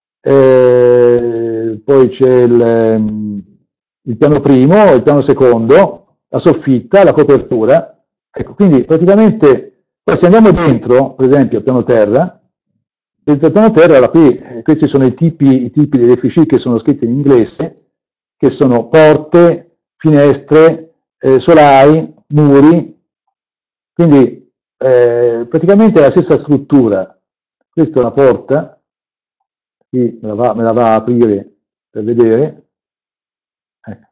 eh, poi c'è il, il piano primo, il piano secondo, la soffitta, la copertura, ecco, quindi praticamente, poi se andiamo dentro, per esempio, al piano terra, il piano terra, qui, questi sono i tipi, i tipi degli edifici che sono scritti in inglese, che sono porte, finestre, eh, solai, muri, quindi eh, praticamente è la stessa struttura. Questa è una porta, qui me la va, me la va a aprire per vedere. Ecco.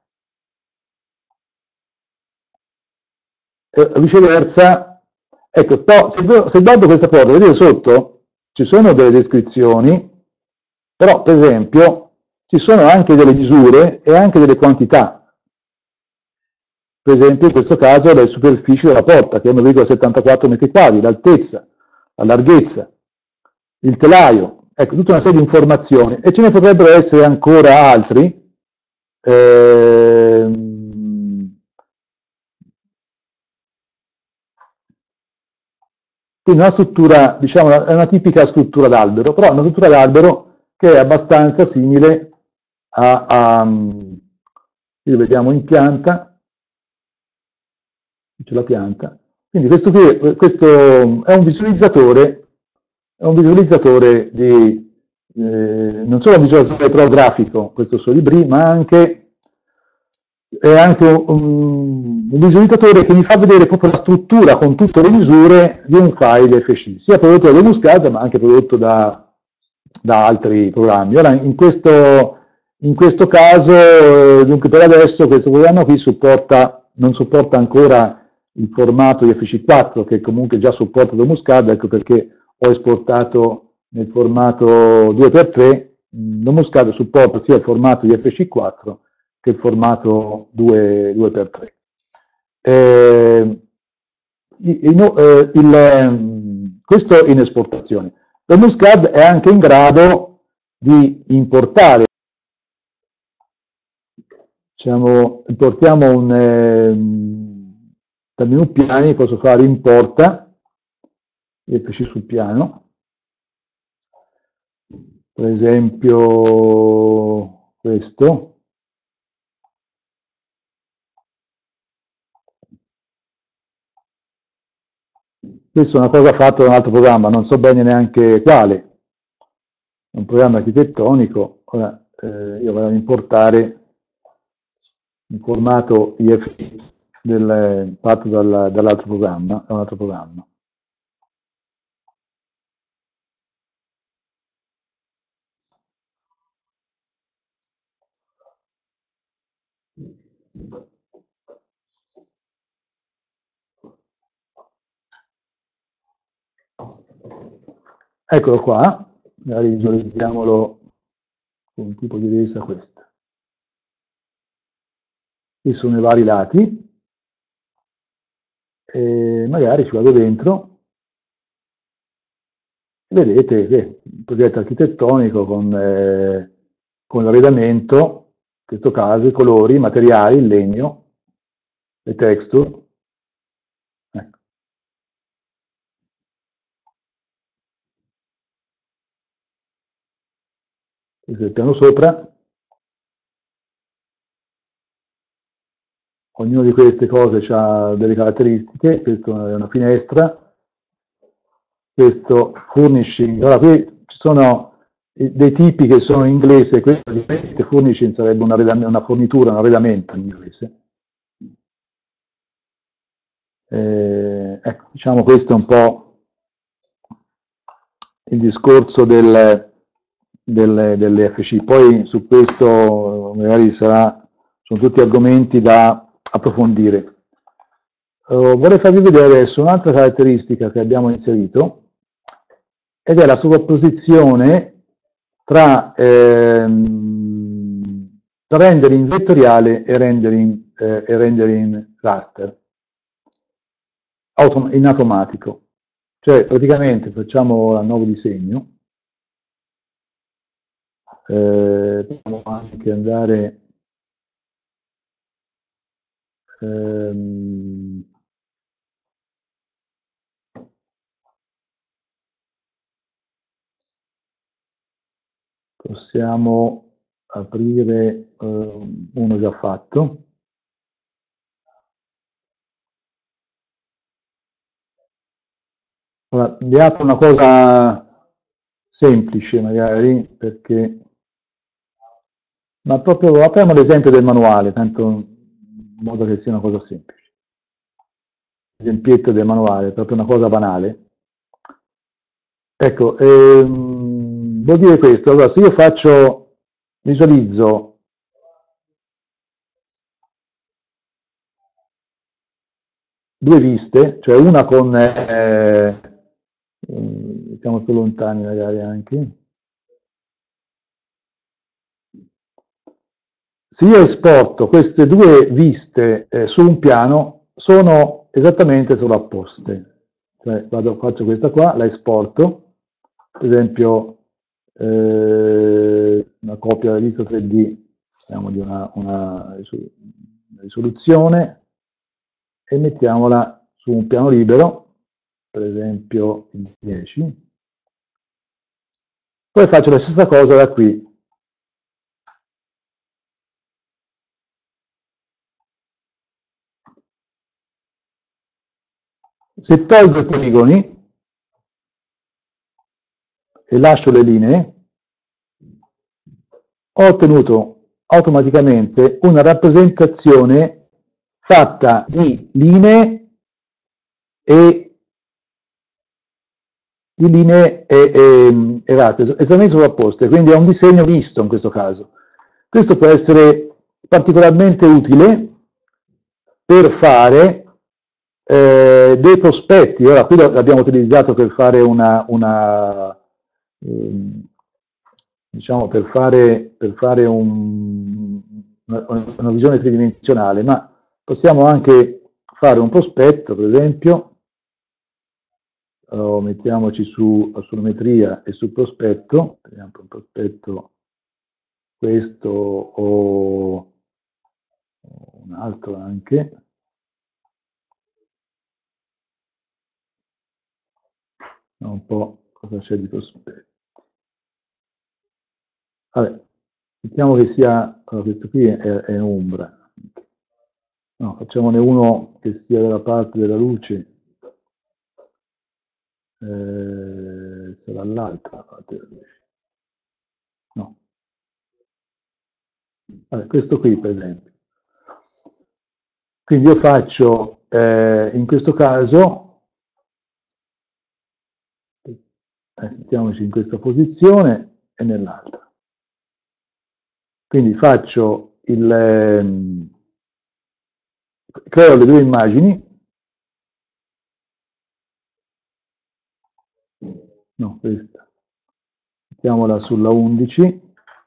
E viceversa, ecco, però, se, se guardo questa porta, vedete sotto? Ci sono delle descrizioni, però per esempio ci sono anche delle misure e anche delle quantità. Per esempio in questo caso le superfici della porta, che è uno virgola settantaquattro metri quadri, l'altezza. la larghezza, il telaio, ecco, tutta una serie di informazioni, e ce ne potrebbero essere ancora altri. Ehm, Quindi una struttura, diciamo, è una tipica struttura d'albero, però è una struttura d'albero che è abbastanza simile a, a qui lo vediamo in pianta, c'è la pianta. Quindi questo qui questo è un visualizzatore, è un visualizzatore di, eh, non solo un visualizzatore però grafico, questo Solibri, ma anche, è anche un, un visualizzatore che mi fa vedere proprio la struttura con tutte le misure di un file F C, sia prodotto da Muscat ma anche prodotto da, da altri programmi. Ora, in questo, in questo caso, dunque per adesso questo programma qui supporta, non supporta ancora il formato di F C quattro, che comunque già supporta da Muscat, ecco perché ho esportato nel formato due per tre, Muscat supporta sia il formato di F C quattro che il formato due per tre. Eh, in, eh, il, questo in esportazione. La Muscat è anche in grado di importare, diciamo, importiamo un, eh, dal menu piani, posso fare importa, F C sul piano, per esempio questo. Questa è una cosa fatta da un altro programma, non so bene neanche quale, è un programma architettonico. Ora, eh, io vado ad importare in formato I F I del, fatto dal, dall'altro programma, da un altro programma. Eccolo qua, magari visualizziamolo con un tipo di resa questa. Qui sono i vari lati, e magari ci vado dentro, vedete che un progetto architettonico con, eh, con l'arredamento, in questo caso i colori, i materiali, il legno, le texture. Ecco. Questo è il piano sopra. Ognuna di queste cose ha delle caratteristiche. Questa è una finestra, questo furnishing. Allora, qui ci sono dei tipi che sono in inglese, questo ovviamente furnishing sarebbe una, una fornitura, un arredamento in inglese. Eh, ecco, diciamo questo è un po' il discorso del, del, delle F C. Poi su questo magari sarà, sono tutti argomenti da approfondire. Uh, vorrei farvi vedere adesso un'altra caratteristica che abbiamo inserito, ed è la sovrapposizione tra, ehm, rendering vettoriale e rendering, eh, e rendering raster Autom in automatico. Cioè praticamente facciamo il nuovo disegno, eh, possiamo anche andare ehm, possiamo aprire eh, uno già fatto. Allora, vi apro una cosa semplice magari, perché, ma proprio apriamo l'esempio del manuale, tanto in modo che sia una cosa semplice. Esempietto del manuale, proprio una cosa banale. Ecco, ehm, vuol dire questo. Allora, se io faccio, visualizzo due viste, cioè una con, eh, siamo più lontani magari anche, se io esporto queste due viste eh, su un piano, sono esattamente sovrapposte. cioè vado, faccio questa qua, la esporto, per esempio eh, una copia della lista tre D, diciamo di una, una risoluzione, e mettiamola su un piano libero, per esempio il dieci. Poi faccio la stessa cosa da qui. Se tolgo i poligoni e lascio le linee, ho ottenuto automaticamente una rappresentazione fatta di linee e di linee e, e, e raster, esattamente sovrapposte, quindi è un disegno misto in questo caso. Questo può essere particolarmente utile per fare eh, dei prospetti. Ora, qui l'abbiamo utilizzato per fare una, una eh, diciamo, per fare, per fare un, una, una visione tridimensionale, ma possiamo anche fare un prospetto, per esempio, oh, mettiamoci su astrometria e sul prospetto, vediamo un prospetto questo o un altro anche. Un po' cosa c'è di prospetti. Vabbè, mettiamo che sia, allora questo qui è, è ombra. No, facciamone uno che sia dalla parte della luce, eh, sarà l'altra parte della luce. No. Vabbè, questo qui per esempio. Quindi io faccio, eh, in questo caso, eh, mettiamoci in questa posizione e nell'altra. Quindi faccio il, ehm, creo le due immagini. No, questa. Mettiamola sulla undici.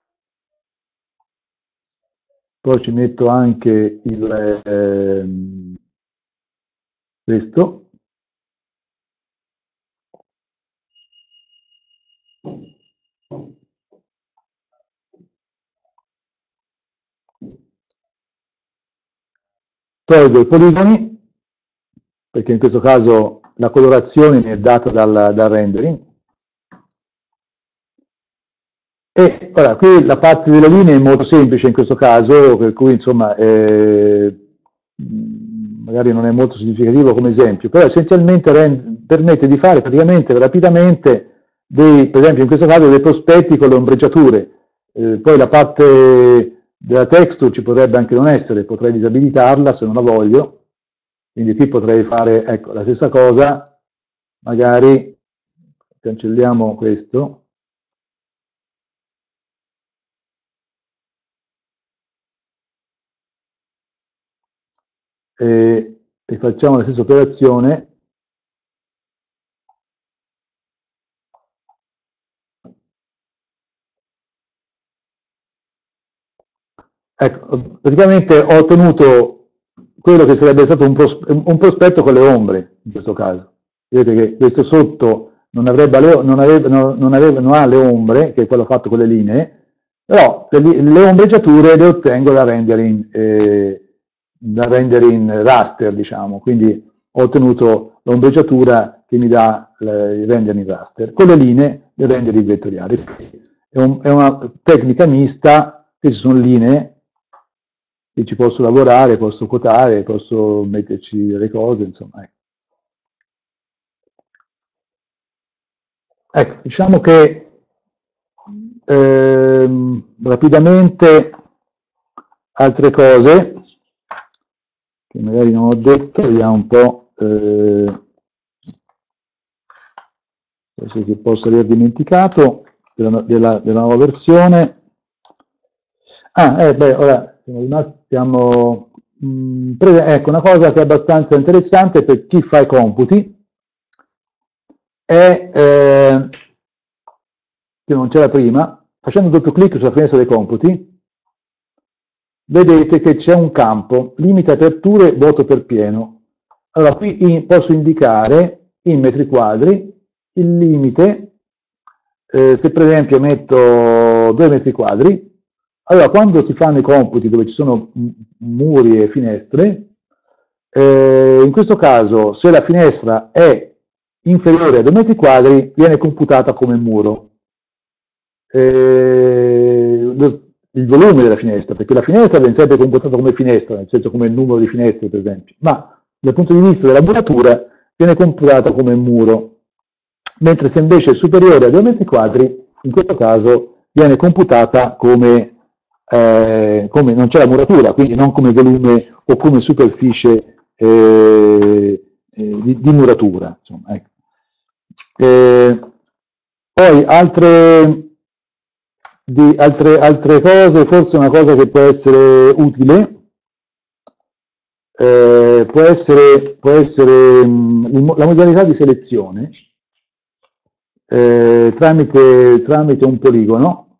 Poi ci metto anche il, ehm, questo. Tolgo i poligoni, perché in questo caso la colorazione mi è data dal, dal rendering. E ora, qui la parte delle linee è molto semplice in questo caso, per cui insomma eh, magari non è molto significativo come esempio, però essenzialmente rend, permette di fare praticamente rapidamente, dei, per esempio in questo caso, dei prospetti con le ombreggiature. Eh, poi la parte della texture ci potrebbe anche non essere, potrei disabilitarla se non la voglio, quindi qui potrei fare, ecco, la stessa cosa, magari cancelliamo questo. E, e facciamo la stessa operazione. Ecco, praticamente ho ottenuto quello che sarebbe stato un, pros un prospetto con le ombre, in questo caso. Vedete che questo sotto non, avrebbe le, non, avrebbe, non, non, avrebbe, non ha le ombre, che è quello fatto con le linee, però le, le ombreggiature le ottengo da rendering, eh, da rendering raster, diciamo, quindi ho ottenuto l'ombreggiatura che mi dà il rendering raster, con le linee del rendering vettoriale. È, un, è una tecnica mista, queste sono linee, e ci posso lavorare, posso quotare, posso metterci delle cose, insomma. Ecco, ecco diciamo che ehm, rapidamente altre cose che magari non ho detto, vediamo un po', eh, che posso aver dimenticato della, della, della nuova versione. Ah, eh, beh, ora siamo rimasti, siamo, mh, ecco, una cosa che è abbastanza interessante per chi fa i computi è, eh, che non c'era prima, facendo doppio clic sulla finestra dei computi, vedete che c'è un campo, limite aperture, vuoto per pieno. Allora, qui in, posso indicare in metri quadri il limite, eh, se per esempio metto due metri quadri, allora quando si fanno i computi dove ci sono muri e finestre, eh, in questo caso se la finestra è inferiore a due metri quadri viene computata come muro. Eh, lo, il volume della finestra, perché la finestra viene sempre computata come finestra, nel senso come il numero di finestre per esempio, ma dal punto di vista della muratura viene computata come muro, mentre se invece è superiore a due metri quadri, in questo caso viene computata come, eh, come non c'è la muratura, quindi non come volume o come superficie eh, eh, di, di muratura. Insomma, ecco. eh, poi altre, di, altre, altre cose, forse una cosa che può essere utile, eh, può essere, può essere mh, la modalità di selezione eh, tramite, tramite un poligono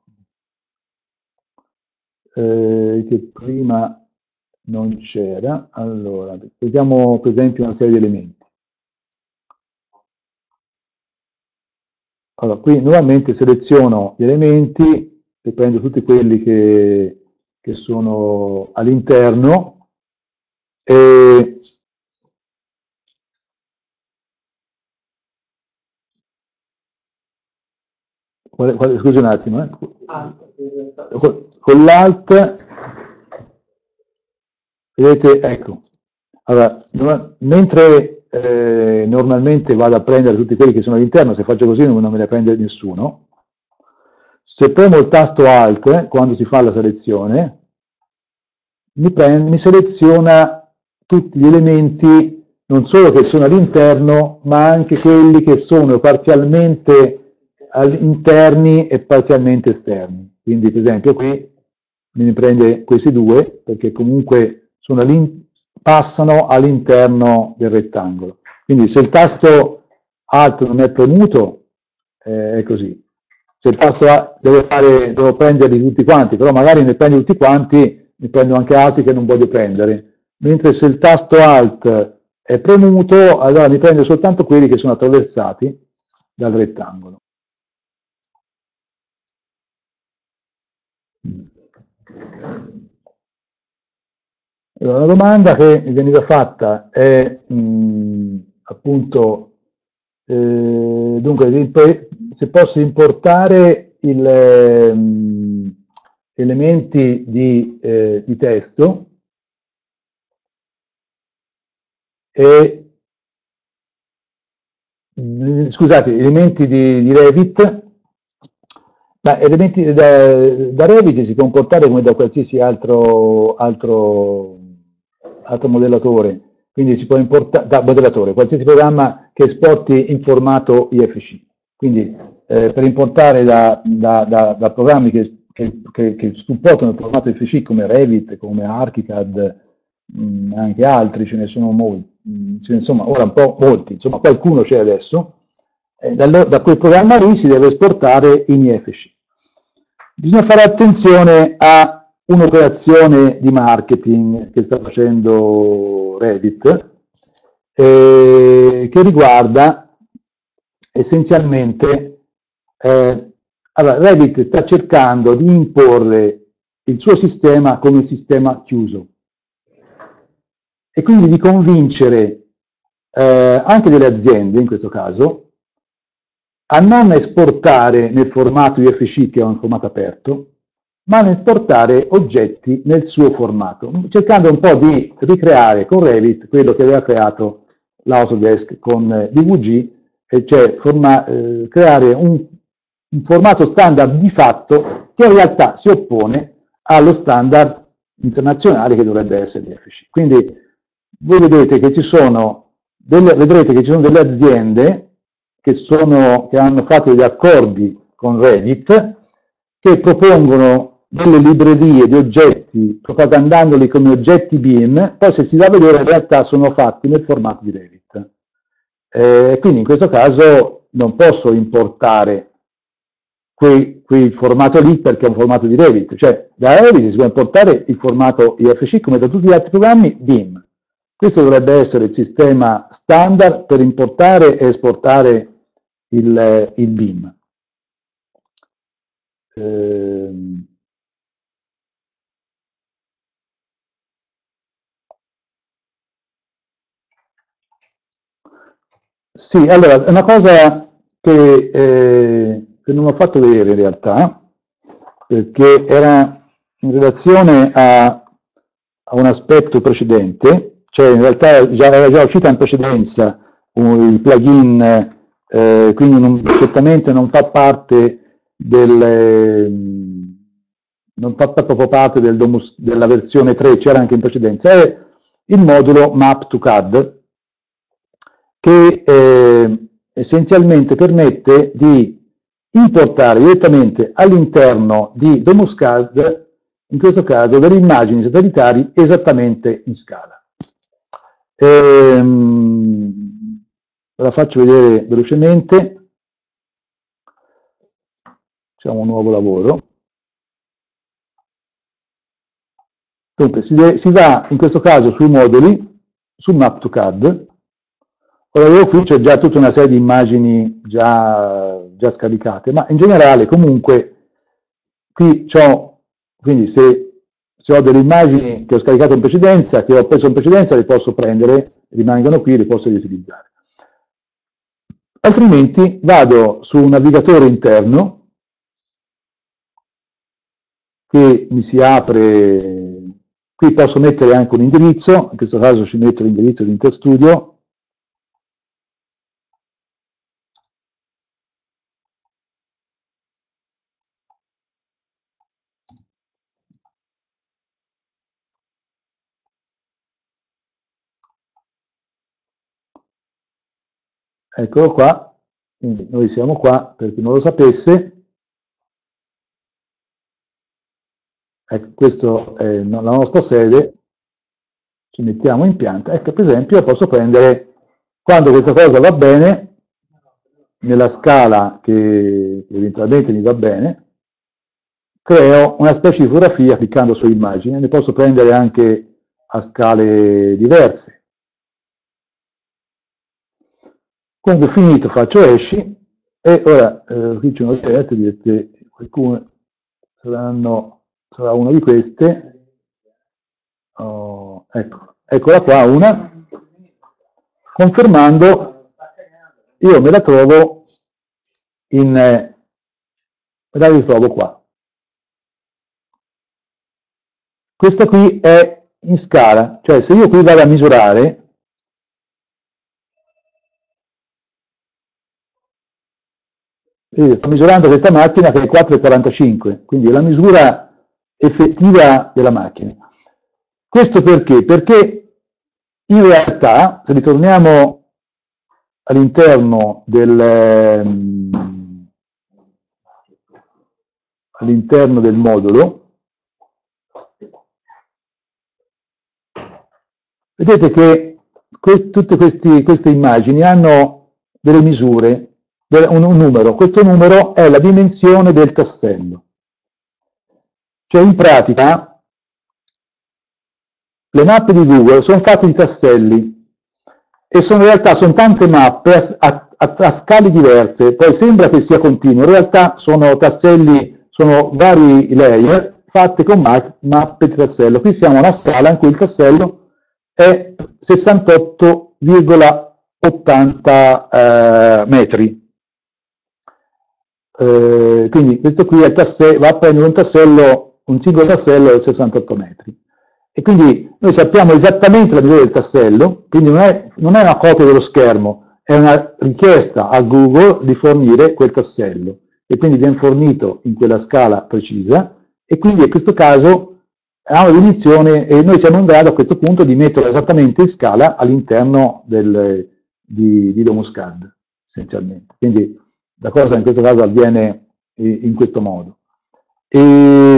eh, che prima non c'era. Allora, vediamo per esempio una serie di elementi. Allora, qui nuovamente seleziono gli elementi e prendo tutti quelli che, che sono all'interno e quale, quale, scusi un attimo, eh. con, con l'alt, vedete, ecco, allora, no, mentre eh, normalmente vado a prendere tutti quelli che sono all'interno, se faccio così non me ne prende nessuno. Se premo il tasto Alt, eh, quando si fa la selezione, mi, prende, mi seleziona tutti gli elementi, non solo che sono all'interno, ma anche quelli che sono parzialmente interni e parzialmente esterni. Quindi, per esempio, qui me ne prende questi due, perché comunque sono all'interno, passano all'interno del rettangolo. Quindi se il tasto Alt non è premuto, eh, è così. Se il tasto A devo, fare, devo prenderli tutti quanti, però magari ne prendo tutti quanti, ne prendo anche altri che non voglio prendere. Mentre se il tasto Alt è premuto, allora mi prende soltanto quelli che sono attraversati dal rettangolo. Allora, la domanda che mi veniva fatta è mh, appunto eh, dunque se posso importare il, eh, elementi di, eh, di testo e scusate, elementi di, di Revit. Ma elementi da, da Revit si può importare come da qualsiasi altro, altro, altro modellatore, quindi si può importare da modellatore, qualsiasi programma che esporti in formato I F C. Quindi eh, per importare da, da, da, da programmi che, che, che, che supportano il formato I F C come Revit, come ArchiCAD, mh, anche altri, ce ne sono molti, mh, ce ne, insomma ora un po' molti, insomma qualcuno c'è adesso. Da, da quel programma lì si deve esportare in I F C. Bisogna fare attenzione a un'operazione di marketing che sta facendo Revit, eh, che riguarda essenzialmente, eh, allora, Revit sta cercando di imporre il suo sistema come sistema chiuso e quindi di convincere eh, anche delle aziende, in questo caso, a non esportare nel formato I F C, che è un formato aperto, ma a esportare oggetti nel suo formato, cercando un po' di ricreare con Revit quello che aveva creato l'Autodesk con D V G, e cioè forma, eh, creare un, un formato standard di fatto che in realtà si oppone allo standard internazionale che dovrebbe essere l'I F C. Quindi voi vedete che ci sono delle, vedrete che ci sono delle aziende Che, sono, che hanno fatto degli accordi con Revit, che propongono delle librerie di oggetti, propagandandoli come oggetti B I M, poi se si va a vedere in realtà sono fatti nel formato di Revit. Eh, quindi in questo caso non posso importare quel, quel formato lì perché è un formato di Revit, cioè da Revit si può importare il formato I F C come da tutti gli altri programmi B I M. Questo dovrebbe essere il sistema standard per importare e esportare il, il B I M. Ehm, Sì, allora, è una cosa che, eh, che non ho fatto vedere in realtà, perché era in relazione a, a un aspetto precedente, cioè in realtà già, era già uscita in precedenza un, il plugin, eh, quindi non, certamente non fa parte del... Eh, non fa proprio parte del domus, della versione tre, c'era anche in precedenza, è il modulo Map to C A D, che eh, essenzialmente permette di importare direttamente all'interno di DomusCAD, in questo caso, delle immagini satellitari esattamente in scala. Ehm, ve la faccio vedere velocemente. Facciamo un nuovo lavoro. Dunque, si, si va in questo caso sui moduli, sul Map to C A D. Ora io qui c'è già tutta una serie di immagini già, già scaricate, ma in generale comunque qui ho, quindi se, se ho delle immagini che ho scaricato in precedenza, che ho preso in precedenza, le posso prendere, rimangono qui, le posso riutilizzare. Altrimenti vado su un navigatore interno che mi si apre, qui posso mettere anche un indirizzo, in questo caso ci metto l'indirizzo di Interstudio. Eccolo qua, quindi noi siamo qua, per chi non lo sapesse. Ecco, questa è la nostra sede, ci mettiamo in pianta. Ecco, per esempio, io posso prendere, quando questa cosa va bene, nella scala che eventualmente mi va bene, creo una specie di fotografia cliccando su immagine, ne posso prendere anche a scale diverse. Comunque finito, faccio esci, e ora eh, qui c'è una differenza di queste, qualcuno saranno, sarà una di queste. Oh, ecco, eccola qua una, confermando, io me la trovo in, me la ritrovo qua. Questa qui è in scala, cioè se io qui vado a misurare, io sto misurando questa macchina che è quattro virgola quarantacinque, quindi è la misura effettiva della macchina. Questo perché? Perché in realtà, se ritorniamo all'interno del, all'interno del modulo, vedete che que tutte questi, queste immagini hanno delle misure, un, un numero. Questo numero è la dimensione del tassello. Cioè in pratica le mappe di Google sono fatte di tasselli e sono, in realtà sono tante mappe a, a, a, a scale diverse, poi sembra che sia continuo, in realtà sono tasselli, sono vari layer fatte con ma mappe di tassello. Qui siamo a una scala in cui il tassello è sessantotto virgola ottanta eh, metri. Eh, quindi questo qui è il tassello, va a prendere un tassello, un singolo tassello di sessantotto metri. E quindi noi sappiamo esattamente la misura del tassello, quindi non è, non è una copia dello schermo, è una richiesta a Google di fornire quel tassello, e quindi viene fornito in quella scala precisa, e quindi in questo caso ha una dimensione, e noi siamo in grado a questo punto di metterlo esattamente in scala all'interno di, di DomusCAD, essenzialmente. Quindi la cosa in questo caso avviene in questo modo. E,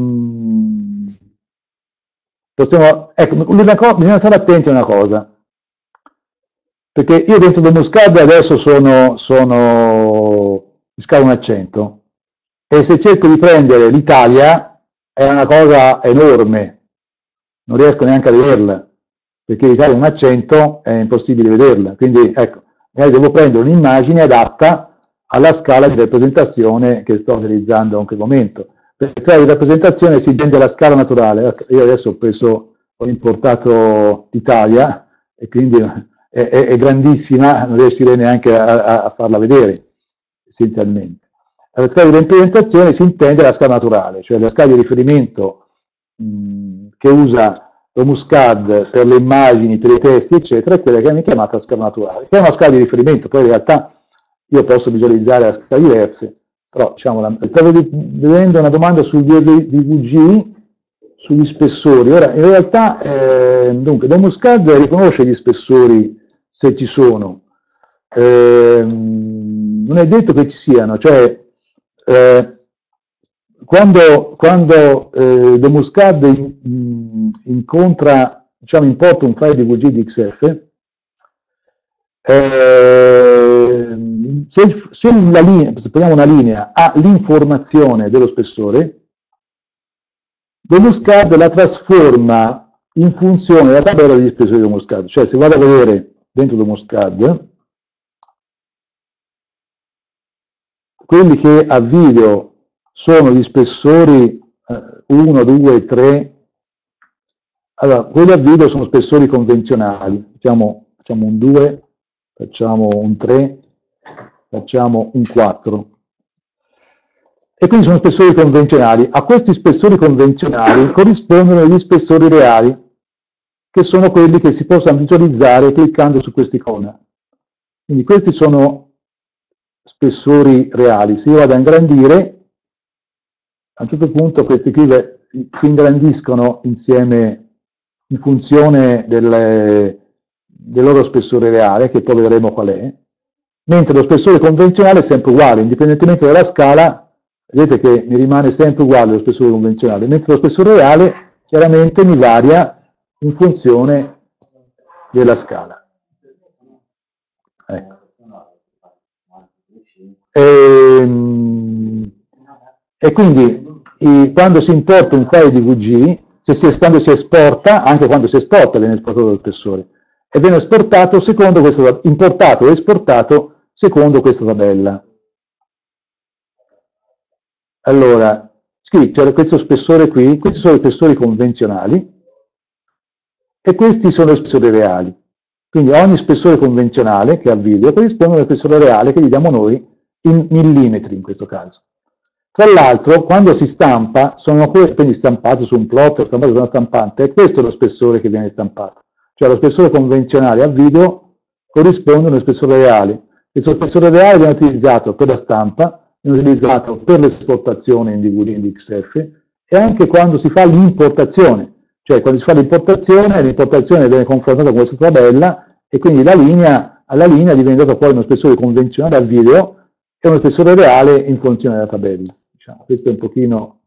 possiamo, ecco, bisogna stare attenti a una cosa, perché io dentro DomusCAD adesso sono, sono di scala un accento, e se cerco di prendere l'Italia è una cosa enorme, non riesco neanche a vederla, perché l'Italia un accento è impossibile vederla, quindi ecco, magari devo prendere un'immagine adatta alla scala di rappresentazione che sto utilizzando in quel momento. Per la scala di rappresentazione si intende la scala naturale. Io adesso ho preso, ho importato l'Italia e quindi è, è, è grandissima, non riuscirei neanche a, a farla vedere, essenzialmente. La scala di rappresentazione si intende la scala naturale, cioè la scala di riferimento mh, che usa Romuscad per le immagini, per i testi, eccetera, è quella che viene chiamata scala naturale, che è una scala di riferimento. Poi in realtà io posso visualizzare a scale diverse, però diciamo, la, stavo vedendo una domanda sul D V G, sugli spessori. Ora, in realtà, eh, dunque, Romuscad riconosce gli spessori se ci sono, eh, non è detto che ci siano, cioè eh, quando, quando eh, Romuscad in, incontra, diciamo, importa un file D V G di X F, eh, se, se la linea, se prendiamo una linea, ha l'informazione dello spessore, Romuscad la trasforma in funzione della tabella degli spessori di Romuscad. Cioè, se vado a vedere dentro Romuscad, quelli che a video sono gli spessori uno, due, tre, allora, quelli a video sono spessori convenzionali, facciamo, facciamo un due, facciamo un tre, facciamo un quattro. E quindi sono spessori convenzionali. A questi spessori convenzionali corrispondono gli spessori reali, che sono quelli che si possono visualizzare cliccando su quest'icona. Quindi questi sono spessori reali. Se io vado a ingrandire, a un certo punto questi qui si ingrandiscono insieme in funzione del, del loro spessore reale, che poi vedremo qual è, mentre lo spessore convenzionale è sempre uguale, indipendentemente dalla scala. Vedete che mi rimane sempre uguale lo spessore convenzionale, mentre lo spessore reale chiaramente mi varia in funzione della scala. Ecco. E, e quindi i, quando si importa un file D V G, se si, quando si esporta, anche quando si esporta viene esportato lo spessore, e viene esportato secondo questa, importato e esportato secondo questa tabella. Allora, qui c'era questo spessore qui, questi sono i spessori convenzionali e questi sono i spessori reali. Quindi ogni spessore convenzionale che ha video corrisponde allo spessore reale che gli diamo noi in millimetri in questo caso. Tra l'altro, quando si stampa, sono quindi stampato su un plotter, stampato su una stampante, e questo è lo spessore che viene stampato. Cioè lo spessore convenzionale a video corrisponde allo spessore reale. Il suo spessore reale viene utilizzato per la stampa, viene utilizzato per l'esportazione in D V D in X F e anche quando si fa l'importazione, cioè quando si fa l'importazione, l'importazione viene confrontata con questa tabella e quindi la linea, alla linea diventa poi uno spessore convenzionale al video e uno spessore reale in funzione della tabella. Diciamo, questo è un pochino